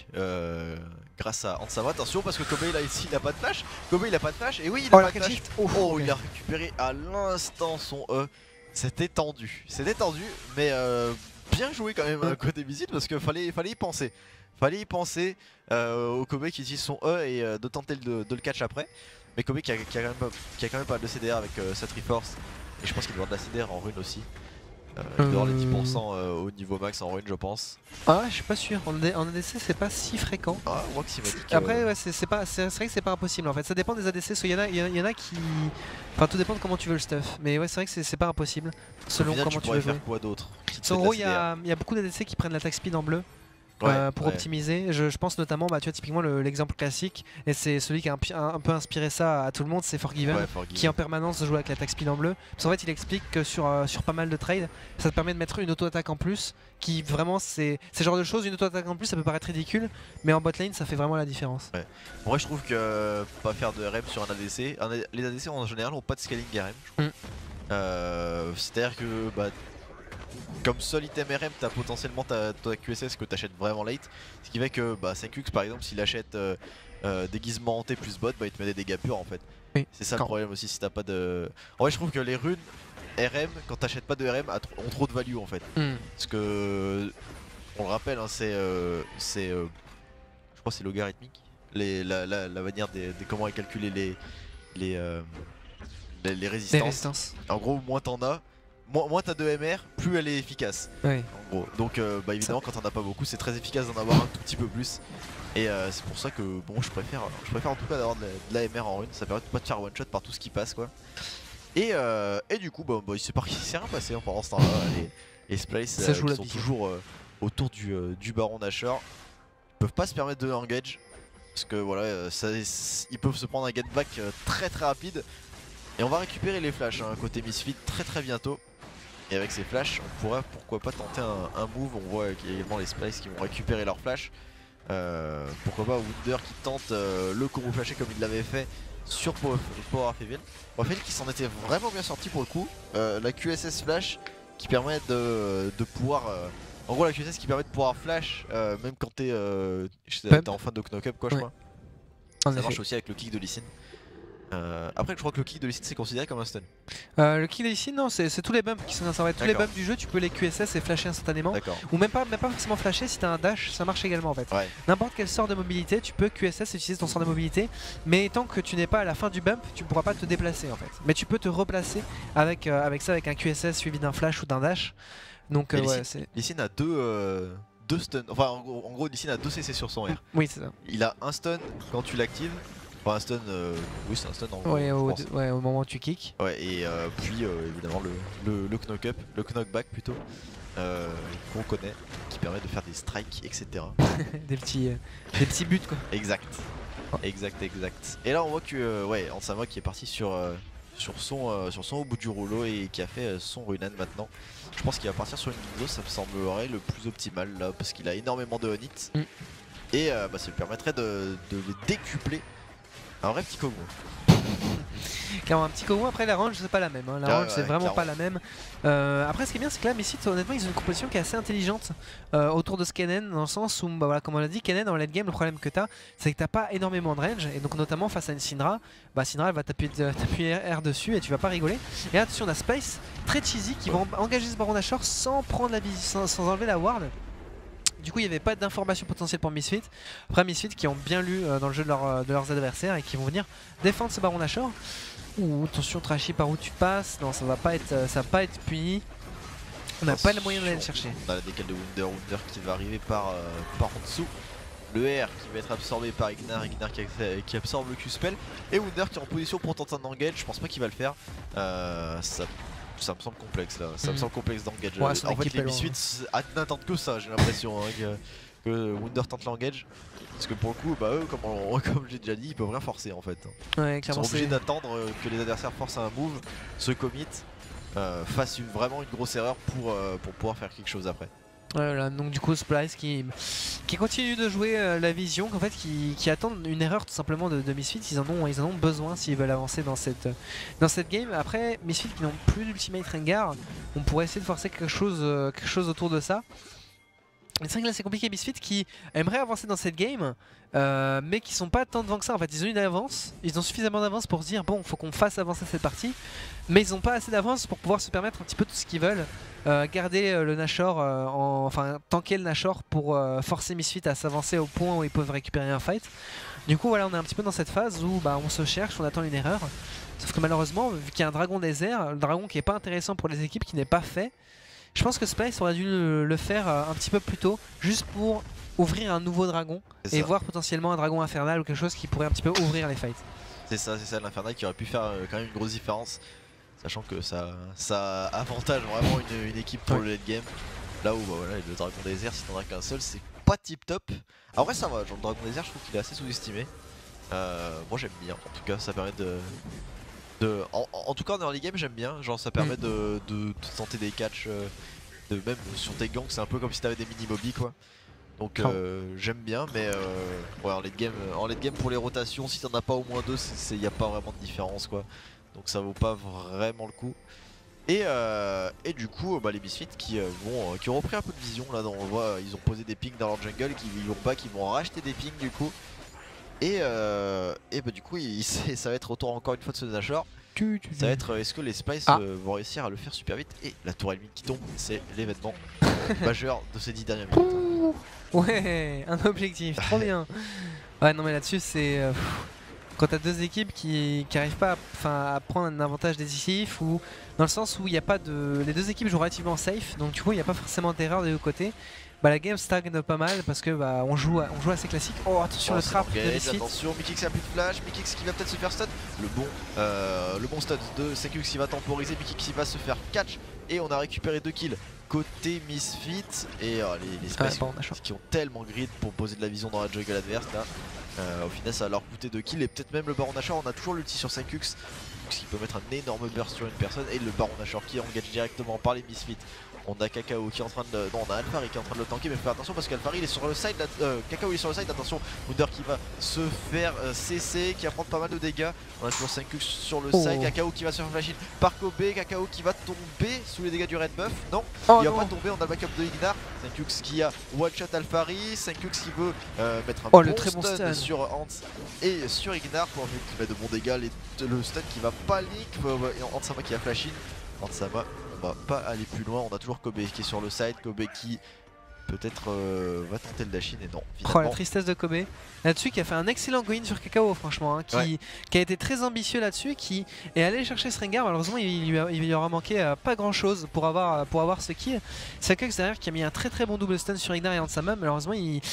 grâce à Ansama. Attention parce que Kobe là ici il a pas de flash. Kobe il a pas de flash, et oui il a pas de flash. Oh, il a récupéré à l'instant son E. C'était tendu, mais bien joué quand même côté visite, parce qu'il fallait y penser. Fallait y penser au Kobe qui utilise son E et de tenter de le catch après. Mais Kobe qui a quand même pas de CDR avec sa Triforce, et je pense qu'il doit avoir de la CDR en rune aussi. Il doit avoir les 10% au niveau max en rune, je pense. Ah, je suis pas sûr, en ADC c'est pas si fréquent. Ah, moi qui m'a dit que... Après ouais, c'est vrai que c'est pas impossible en fait, ça dépend des ADC, il y en a qui... Enfin tout dépend de comment tu veux le stuff, mais ouais c'est vrai que c'est pas impossible selon final, comment tu veux jouer. faire quoi d'autre? En gros il y a beaucoup d'ADC qui prennent l'attaque speed en bleu. Pour optimiser, je pense notamment, tu vois typiquement l'exemple classique, et c'est celui qui a un peu inspiré ça à tout le monde, c'est Forgiven, qui en permanence joue avec l'attaque speed en bleu. Parce qu'en fait il explique que sur pas mal de trades, ça te permet de mettre une auto-attaque en plus, qui vraiment c'est ce genre de choses, une auto-attaque en plus ça peut paraître ridicule, mais en botlane ça fait vraiment la différence. En vrai je trouve que pas faire de RM sur un ADC, les ADC en général ont pas de scaling RM. C'est-à-dire que comme seul item RM, t'as potentiellement ta QSS que t'achètes vraiment late. Ce qui fait que 5x par exemple, s'il achète déguisement hanté plus bot, il te met des dégâts purs en fait. C'est ça le problème aussi si t'as pas de... En vrai je trouve que les runes RM, quand t'achètes pas de RM, ont trop de value en fait. Parce que, on le rappelle, hein, je crois que c'est logarithmique, la manière de comment est calculé les résistances. En gros, moins t'en as, moins t'as de MR, plus elle est efficace. En gros. Donc évidemment quand t'en as pas beaucoup, c'est très efficace d'en avoir un tout petit peu plus. Et c'est pour ça que bon, je préfère en tout cas d'avoir de la MR en rune, ça permet de pas te faire one shot par tout ce qui passe quoi. Et du coup il s'est rien passé pendant ce temps là. Les Splice qui sont toujours autour du Baron Nashor peuvent pas se permettre de engage, parce que voilà, ils peuvent se prendre un get back très rapide. Et on va récupérer les flashs côté Misfit très bientôt. Et avec ces flashs, on pourra pourquoi pas tenter un move. On voit qu'il y a également les Splice qui vont récupérer leurs flashs. Pourquoi pas Wunder qui tente le combo flashé comme il l'avait fait sur Power Fevil. Power Fevil qui s'en était vraiment bien sorti pour le coup. La QSS flash qui permet de pouvoir... en gros la QSS qui permet de pouvoir flash même quand t'es en fin de knock-up quoi je crois. Ça marche aussi avec le kick de Lee Sin. Après je crois que le kick de Lee Sin c'est considéré comme un stun. Le kick de Lee Sin non, c'est tous les bumps qui sont instantanés. Tous les bumps du jeu tu peux les QSS et flasher instantanément. Ou même pas forcément flasher, si t'as un dash ça marche également en fait. N'importe quel sort de mobilité tu peux QSS et utiliser ton sort de mobilité, mais tant que tu n'es pas à la fin du bump tu ne pourras pas te déplacer en fait. Mais tu peux te replacer avec un QSS suivi d'un flash ou d'un dash. Donc Lee Sin a deux stuns, enfin en gros Lee Sin a 2 CC sur son R. Oui c'est ça. Il a un stun quand tu l'actives. Enfin un stun, oui c'est un stun en gros. Au moment où tu kicks. Et puis évidemment le knock-up, le knock-back plutôt, qu'on connaît, qui permet de faire des strikes, etc. des petits buts quoi. Exact. Et là on voit que Ansama qui est parti sur son au bout du rouleau et qui a fait son Runan maintenant. Je pense qu'il va partir sur une Ginzo, ça me semblerait le plus optimal là, parce qu'il a énormément de on-hit. Et ça lui permettrait de les décupler. Un vrai petit Kogo. Clairement un petit Kogo, après la range c'est pas la même, la range c'est vraiment pas la même. Après ce qui est bien c'est que là Misfit honnêtement ils ont une composition qui est assez intelligente autour de ce Kennen, dans le sens où comme on l'a dit, Kennen en late game le problème que t'as c'est que t'as pas énormément de range, et donc notamment face à une Syndra, Syndra elle va t'appuyer R dessus et tu vas pas rigoler. Et là dessus on a Space très cheesy qui va engager ce Baron Nashor sans prendre la vision, sans enlever la ward. Du coup il n'y avait pas d'informations potentielles pour Misfit. Après Misfit qui ont bien lu dans le jeu de leurs adversaires et qui vont venir défendre ce Baron Nashor. Ouh, attention Trashy par où tu passes, non ça va pas être puni. On n'a pas le moyen d'aller le chercher. On a la décale de Wunder qui va arriver par en dessous. Le R qui va être absorbé par Ignar qui absorbe le Q-Spell. Et Wunder qui est en position pour tenter un engage. Je pense pas qu'il va le faire. Ça me semble complexe là. Ça me semble complexe d'engage. Ouais, en fait, les Misfits n'attendent que ça, j'ai l'impression. Que Wunder tente l'engage. Parce que pour le coup, bah eux, comme j'ai déjà dit, ils peuvent rien forcer en fait. Ouais, Ils clairement. sont obligés d'attendre que les adversaires forcent un move, se commit, fassent vraiment une grosse erreur pour pouvoir faire quelque chose après. Voilà, donc du coup Splice qui continue de jouer la vision, en fait qui attendent une erreur tout simplement de Misfits. Ils en ont besoin s'ils veulent avancer dans cette game. Après Misfits qui n'ont plus d'ultimate Rengar, on pourrait essayer de forcer quelque chose autour de ça. C'est vrai que là c'est compliqué, Misfits qui aimeraient avancer dans cette game mais qui sont pas tant devant que ça en fait. Ils ont une avance, ils ont suffisamment d'avance pour se dire bon faut qu'on fasse avancer cette partie, mais ils n'ont pas assez d'avance pour pouvoir se permettre un petit peu tout ce qu'ils veulent. Garder le Nashor, enfin tanker le Nashor pour forcer Misfits à s'avancer au point où ils peuvent récupérer un fight. Du coup voilà, on est un petit peu dans cette phase où bah, on se cherche, on attend une erreur. Sauf que malheureusement, vu qu'il y a un dragon désert, le dragon qui est pas intéressant pour les équipes, qui n'est pas fait, je pense que Splice aurait dû le faire un petit peu plus tôt, juste pour ouvrir un nouveau dragon et voir potentiellement un dragon infernal ou quelque chose qui pourrait un petit peu ouvrir les fights. C'est ça, l'infernal qui aurait pu faire quand même une grosse différence. Sachant que ça avantage vraiment une équipe pour le late game. Là où bah, voilà, le dragon désert, si t'en as qu'un seul, c'est pas tip top. En vrai, ça va, genre le dragon désert, je trouve qu'il est assez sous-estimé. Moi j'aime bien, en tout cas, ça permet en tout cas en early game, j'aime bien. Genre, ça permet de tenter des catchs, même sur tes ganks, c'est un peu comme si t'avais des mini-mobies quoi. Donc j'aime bien, mais ouais, en late game pour les rotations, si t'en as pas au moins deux, y a pas vraiment de différence quoi. Donc ça vaut pas vraiment le coup. Et du coup bah, les Misfits qui ont repris un peu de vision là, on voit ils ont posé des pings dans leur jungle, qui vont racheter des pings du coup. Et bah du coup ça va être autour encore une fois de ce Nashor. Ça va être est-ce que les Splice vont réussir à le faire super vite. Et la tour ennemie qui tombe, c'est l'événement majeur de ces 10 dernières minutes. Ouais, un objectif, trop bien. Ouais non mais là-dessus c'est... quand t'as deux équipes qui arrivent pas à prendre un avantage décisif, ou dans le sens où il n'y a pas de... Les deux équipes jouent relativement safe, donc du coup il n'y a pas forcément d'erreur des deux côtés. Bah la game stagne pas mal parce que bah on joue assez classique. Oh attention le trap de Misfits. Attention, Mikix a plus de flash, Mikix qui va peut-être se faire stun. Le bon stun de Senkux qui va temporiser, Mikix qui va se faire catch. Et on a récupéré 2 kills côté Misfits. Et les Space qui ont tellement grid pour poser de la vision dans la jungle adverse là. Au final ça va leur coûter 2 kills et peut-être même le Baron Nashor. On a toujours l'ulti sur Senkux qui peut mettre un énorme burst sur une personne. Et le Baron Nashor qui engage directement par les Misfits. On a Kakao qui est en train de... Non, on a Alphari qui est en train de le tanker, mais faut faire attention parce qu'Alphari il est sur le side, Kakao il est sur le side, attention, Wunder qui va se faire cesser, qui va prendre pas mal de dégâts. On a toujours 5 sur le side, Kakao qui va se faire flash par Kobe, Kakao qui va tomber sous les dégâts du red buff. Non, il va pas tomber, on a le backup de Ignar. 5 qui a one shot Alphari, 5 qui veut mettre un bon stun sur Hans et sur Ignar pour mettre de bons dégâts, le stun qui va pas leak, Hansama qui a flash in, Hansama. On va pas aller plus loin, on a toujours Kobe qui est sur le side, Kobe qui peut-être va tenter le dash in et non. Oh la tristesse de Kobe là-dessus, qui a fait un excellent go-in sur Kakao franchement, qui a été très ambitieux là-dessus, qui est allé chercher ce Rengar. Malheureusement il lui aura manqué pas grand chose pour avoir ce kill. C'est derrière qui a mis un très bon double stun sur Ignar et Hansama. Malheureusement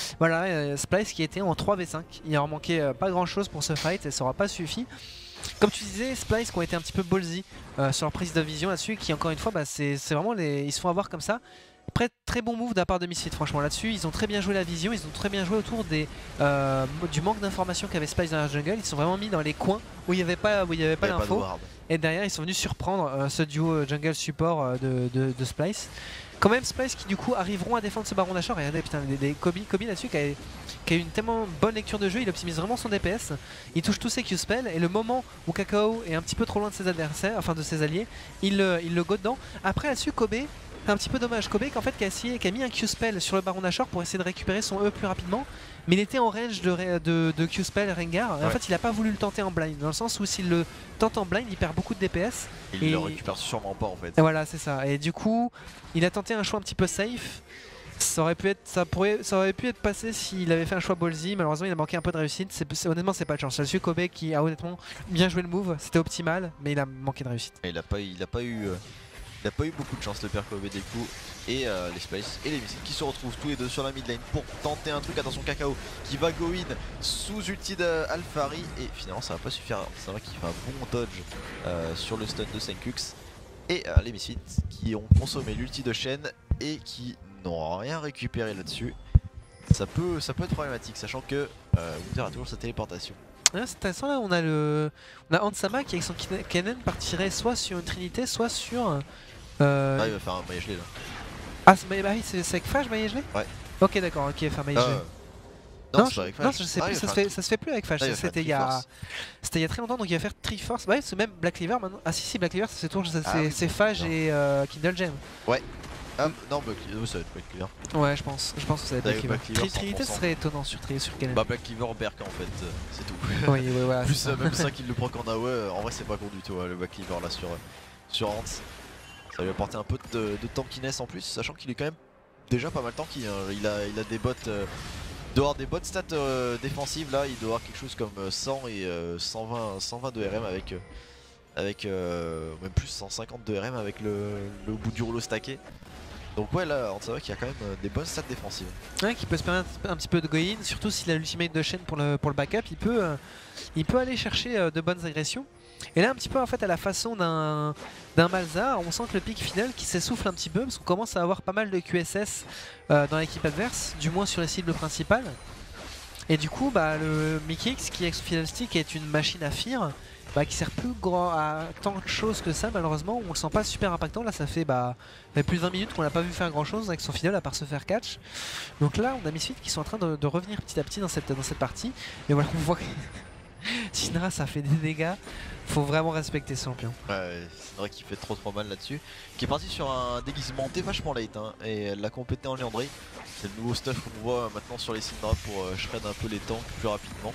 Splice qui était en 3v5, il aura manqué pas grand chose pour ce fight et ça aura pas suffi. Comme tu disais, Splice qui ont été un petit peu ballsy sur leur prise de vision là-dessus, qui encore une fois c'est vraiment ils se font avoir comme ça. Après très bon move de la part de Misfits franchement là-dessus, ils ont très bien joué la vision, ils ont très bien joué autour du manque d'informations qu'avait Splice dans la jungle. Ils se sont vraiment mis dans les coins où il n'y avait pas l'info, et derrière ils sont venus surprendre ce duo jungle support de Splice. Quand même Splice qui du coup arriveront à défendre ce Baron Nashor. Regardez putain Kobe là-dessus qui a eu une tellement bonne lecture de jeu, il optimise vraiment son DPS, il touche tous ses Q-spells et le moment où Kakao est un petit peu trop loin de ses adversaires, enfin de ses alliés, il le go dedans. Après là-dessus Kobe, un petit peu dommage, Kobe qui a mis un Q-spell sur le Baron Nashor pour essayer de récupérer son E plus rapidement, mais il était en range de Q-spell Rengar, et en fait il a pas voulu le tenter en blind, dans le sens où s'il le tente en blind il perd beaucoup de DPS. Il le récupère sûrement pas en fait. Et voilà c'est ça, et du coup il a tenté un choix un petit peu safe. Ça aurait pu être passé s'il avait fait un choix ballsy. Malheureusement il a manqué un peu de réussite, honnêtement c'est pas de chance. Là-dessus Kobe qui a honnêtement bien joué le move, c'était optimal mais il a manqué de réussite. Et il a pas eu Il a pas eu beaucoup de chance le père Kobe des coups. Et les Spice et les Misfits qui se retrouvent tous les deux sur la mid lane pour tenter un truc. Attention Kakao qui va go in sous ulti d'Alphari. Et finalement ça va pas suffire. C'est vrai qu'il fait un bon dodge sur le stun de Senkux. Et les Misfits qui ont consommé l'ulti de Shen et qui n'ont rien récupéré là-dessus. Ça peut être problématique, sachant que Wunder a toujours sa téléportation. Ouais, c'est intéressant, là on a Hansama qui avec son Kennen partirait soit sur une trinité, soit sur... Ah, il va faire un maillage gelé là. Ah bah oui, c'est avec Fage maillage gelé. Ouais. Ok d'accord, ok, faire maillage gelé. Non, c'est pas avec Fage. Non, je sais plus, ça se fait plus avec Fage, c'était il y a très longtemps, donc il va faire Triforce. Bah ouais, c'est même Black Cleaver maintenant. Ah si, Black Cleaver c'est toujours c'est Fage et Kindle Gem. Ouais. Ah non, Black Cleaver, ça va être Black Cleaver. Ouais, je pense que ça va être Black Cleaver. Trinité, ce serait étonnant sur Kennen. Bah Black Cleaver Berk en fait, c'est tout. Oui, voilà. Plus même ça qu'il le proc en AOE, en vrai c'est pas con du tout le Black Cleaver là sur Hans. Ça lui a apporté un peu de tankiness en plus, sachant qu'il est quand même déjà pas mal tanky. Hein. Il a des bots, doit avoir des bots stats défensives là, il doit avoir quelque chose comme 100 et 120 de RM avec même plus 150 de RM avec le bout du rouleau stacké. Donc ouais là on sait qu'il y a quand même des bonnes stats défensives. Ouais, qui peut se permettre un petit peu de go-in, surtout s'il a l'ultimate de Shen pour le backup, il peut aller chercher de bonnes agressions. Et là un petit peu en fait à la façon d'un Malzahar, on sent que le pic final qui s'essouffle un petit peu parce qu'on commence à avoir pas mal de QSS dans l'équipe adverse, du moins sur les cibles principales. Et du coup bah, le Mikix qui avec son Final Stick est une machine à fear, qui sert plus à tant de choses que ça malheureusement, on le sent pas super impactant. Là ça fait plus de 20 minutes qu'on l'a pas vu faire grand chose avec son final à part se faire catch. Donc là on a Misfits qui sont en train de revenir petit à petit dans cette partie. Mais voilà on voit que Syndra ça fait des dégâts, faut vraiment respecter ce champion. Ouais, c'est vrai qu'il fait trop mal là-dessus. Qui est parti sur un déguisement vachement late hein, et elle l'a complété en Liandry. C'est le nouveau stuff qu'on voit maintenant sur les Syndra pour shred un peu les tanks plus rapidement.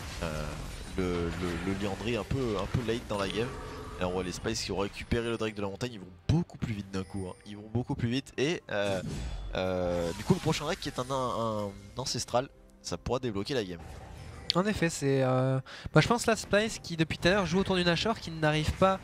Le Liandry un peu late dans la game. Et on voit les Spice qui ont récupéré le Drake de la montagne, ils vont beaucoup plus vite d'un coup. Hein. Ils vont beaucoup plus vite et du coup le prochain Drake qui est un ancestral, ça pourra débloquer la game. En effet, c'est. Je pense là, Spice qui depuis tout à l'heure joue autour du Nashor qui n'arrive pas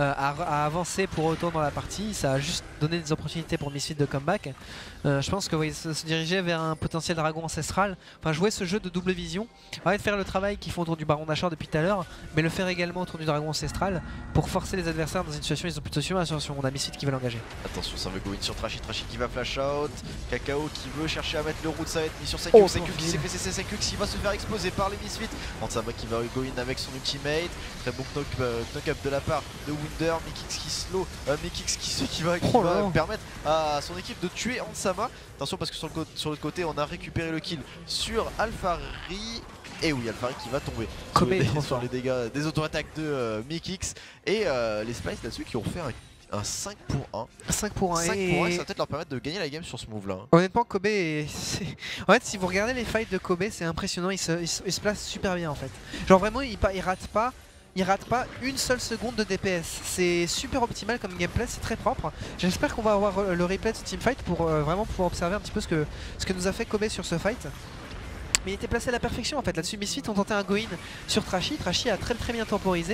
à avancer pour autant dans la partie. Ça a juste donné des opportunités pour Misfits de comeback. Je pense que se diriger vers un potentiel dragon ancestral. Enfin, jouer ce jeu de double vision. Arrête de faire le travail qu'ils font autour du Baron Nashor depuis tout à l'heure, mais le faire également autour du dragon ancestral pour forcer les adversaires dans une situation où ils ont plutôt sur attention. On a Misfits qui va l'engager. Attention, ça veut go in sur Trashy qui va flash out. Kakao qui veut chercher à mettre le route, ça va être mis sur Senkux. Senkux qui s'est fait cesser, Senkux qui va se faire exploser par les Misfits. Hansama qui va go in avec son ultimate. Très bon knock-up de la part de Wunder. Mikix qui slow, Mikix qui va permettre à son équipe de tuer Hansama. Attention parce que sur l'autre côté on a récupéré le kill sur Alphari. Et oui, Alphari qui va tomber sur les dégâts des auto-attaques de Mikix. Et les Spice là-dessus qui ont fait un 5 pour 1. 5 pour 1 5 pour 1, ça va peut-être leur permettre de gagner la game sur ce move là. Honnêtement, Kobe en fait, si vous regardez les fights de Kobe, c'est impressionnant, il se place super bien en fait. Genre vraiment, il rate pas une seule seconde de DPS. C'est super optimal comme gameplay, c'est très propre. J'espère qu'on va avoir le replay de ce teamfight pour vraiment pouvoir observer un petit peu ce que nous a fait Kobe sur ce fight. Mais il était placé à la perfection en fait. Là-dessus, Misfits ont tenté un go-in sur Trashy. Trashy a très bien temporisé.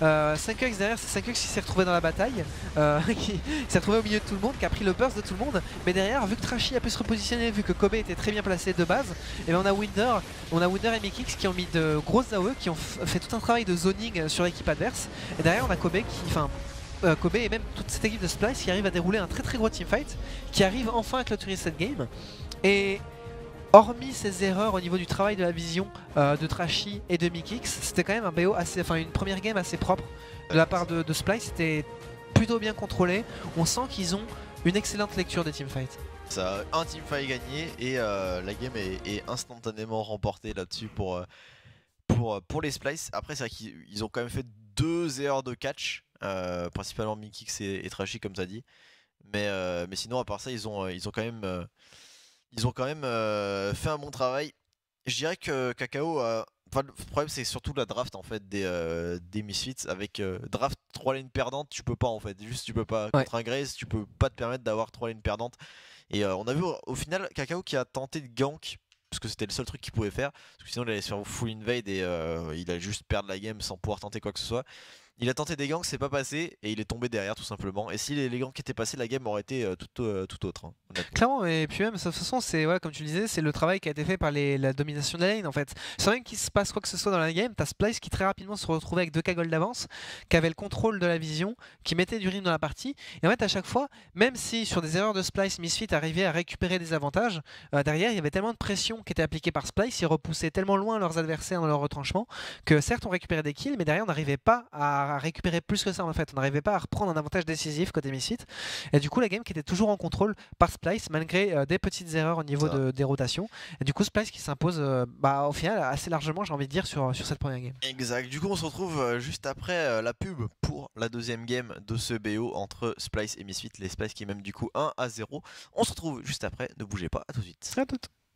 5x derrière, c'est 5x qui s'est retrouvé dans la bataille. Qui s'est retrouvé au milieu de tout le monde, qui a pris le burst de tout le monde. Mais derrière, vu que Trashy a pu se repositionner, vu que Kobe était très bien placé de base, et ben on a Wunder et Mikix qui ont mis de grosses AOE, qui ont fait tout un travail de zoning sur l'équipe adverse. Et derrière, on a Kobe Kobe et même toute cette équipe de Splice qui arrive à dérouler un très gros teamfight, qui arrive enfin à clôturer cette game. Et hormis ces erreurs au niveau du travail de la vision de Trashy et de Mikix, c'était quand même un BO une première game assez propre de la part de Splice. C'était plutôt bien contrôlé. On sent qu'ils ont une excellente lecture des teamfights. Ça, un teamfight gagné et la game est instantanément remportée là-dessus pour les Splice. Après c'est vrai qu'ils ont quand même fait 2 erreurs de catch, principalement Mikix et Trashy comme ça dit. Mais sinon à part ça ils ont quand même fait un bon travail. Je dirais que Kakao enfin, le problème c'est surtout la draft en fait des Misfits avec draft 3 lanes perdantes, tu peux pas en fait, juste tu peux pas contre un Graze, tu peux pas te permettre d'avoir 3 lanes perdantes. Et on a vu au final Kakao qui a tenté de gank parce que c'était le seul truc qu'il pouvait faire, parce que sinon il allait se faire full invade et il allait juste perdre la game sans pouvoir tenter quoi que ce soit. Il a tenté des gangs, c'est pas passé et il est tombé derrière tout simplement. Et si les gangs étaient passés, la game aurait été tout autre. Hein, honnêtement. Clairement, et puis même, de toute façon, c'est ouais, comme tu le disais, c'est le travail qui a été fait par la domination de la lane en fait. Sans même qu'il se passe quoi que ce soit dans la game, t'as Splyce qui très rapidement se retrouvait avec 2K gold d'avance, qui avait le contrôle de la vision, qui mettait du rythme dans la partie. Et en fait, à chaque fois, même si sur des erreurs de Splyce, Misfit arrivait à récupérer des avantages, derrière, il y avait tellement de pression qui était appliquée par Splyce, ils repoussaient tellement loin leurs adversaires dans leur retranchement, que certes, on récupérait des kills, mais derrière, on n'arrivait pas à récupérer plus que ça en fait. On n'arrivait pas à reprendre un avantage décisif côté Misfit. Et du coup, la game qui était toujours en contrôle par Splyce, malgré des petites erreurs au niveau des rotations. Et du coup, Splyce qui s'impose au final assez largement, j'ai envie de dire, sur cette première game. Exact. Du coup, on se retrouve juste après la pub pour la deuxième game de ce BO entre Splyce et Misfit. Les Splyce qui mènent du coup 1-0. On se retrouve juste après. Ne bougez pas. À tout de suite. À toutes.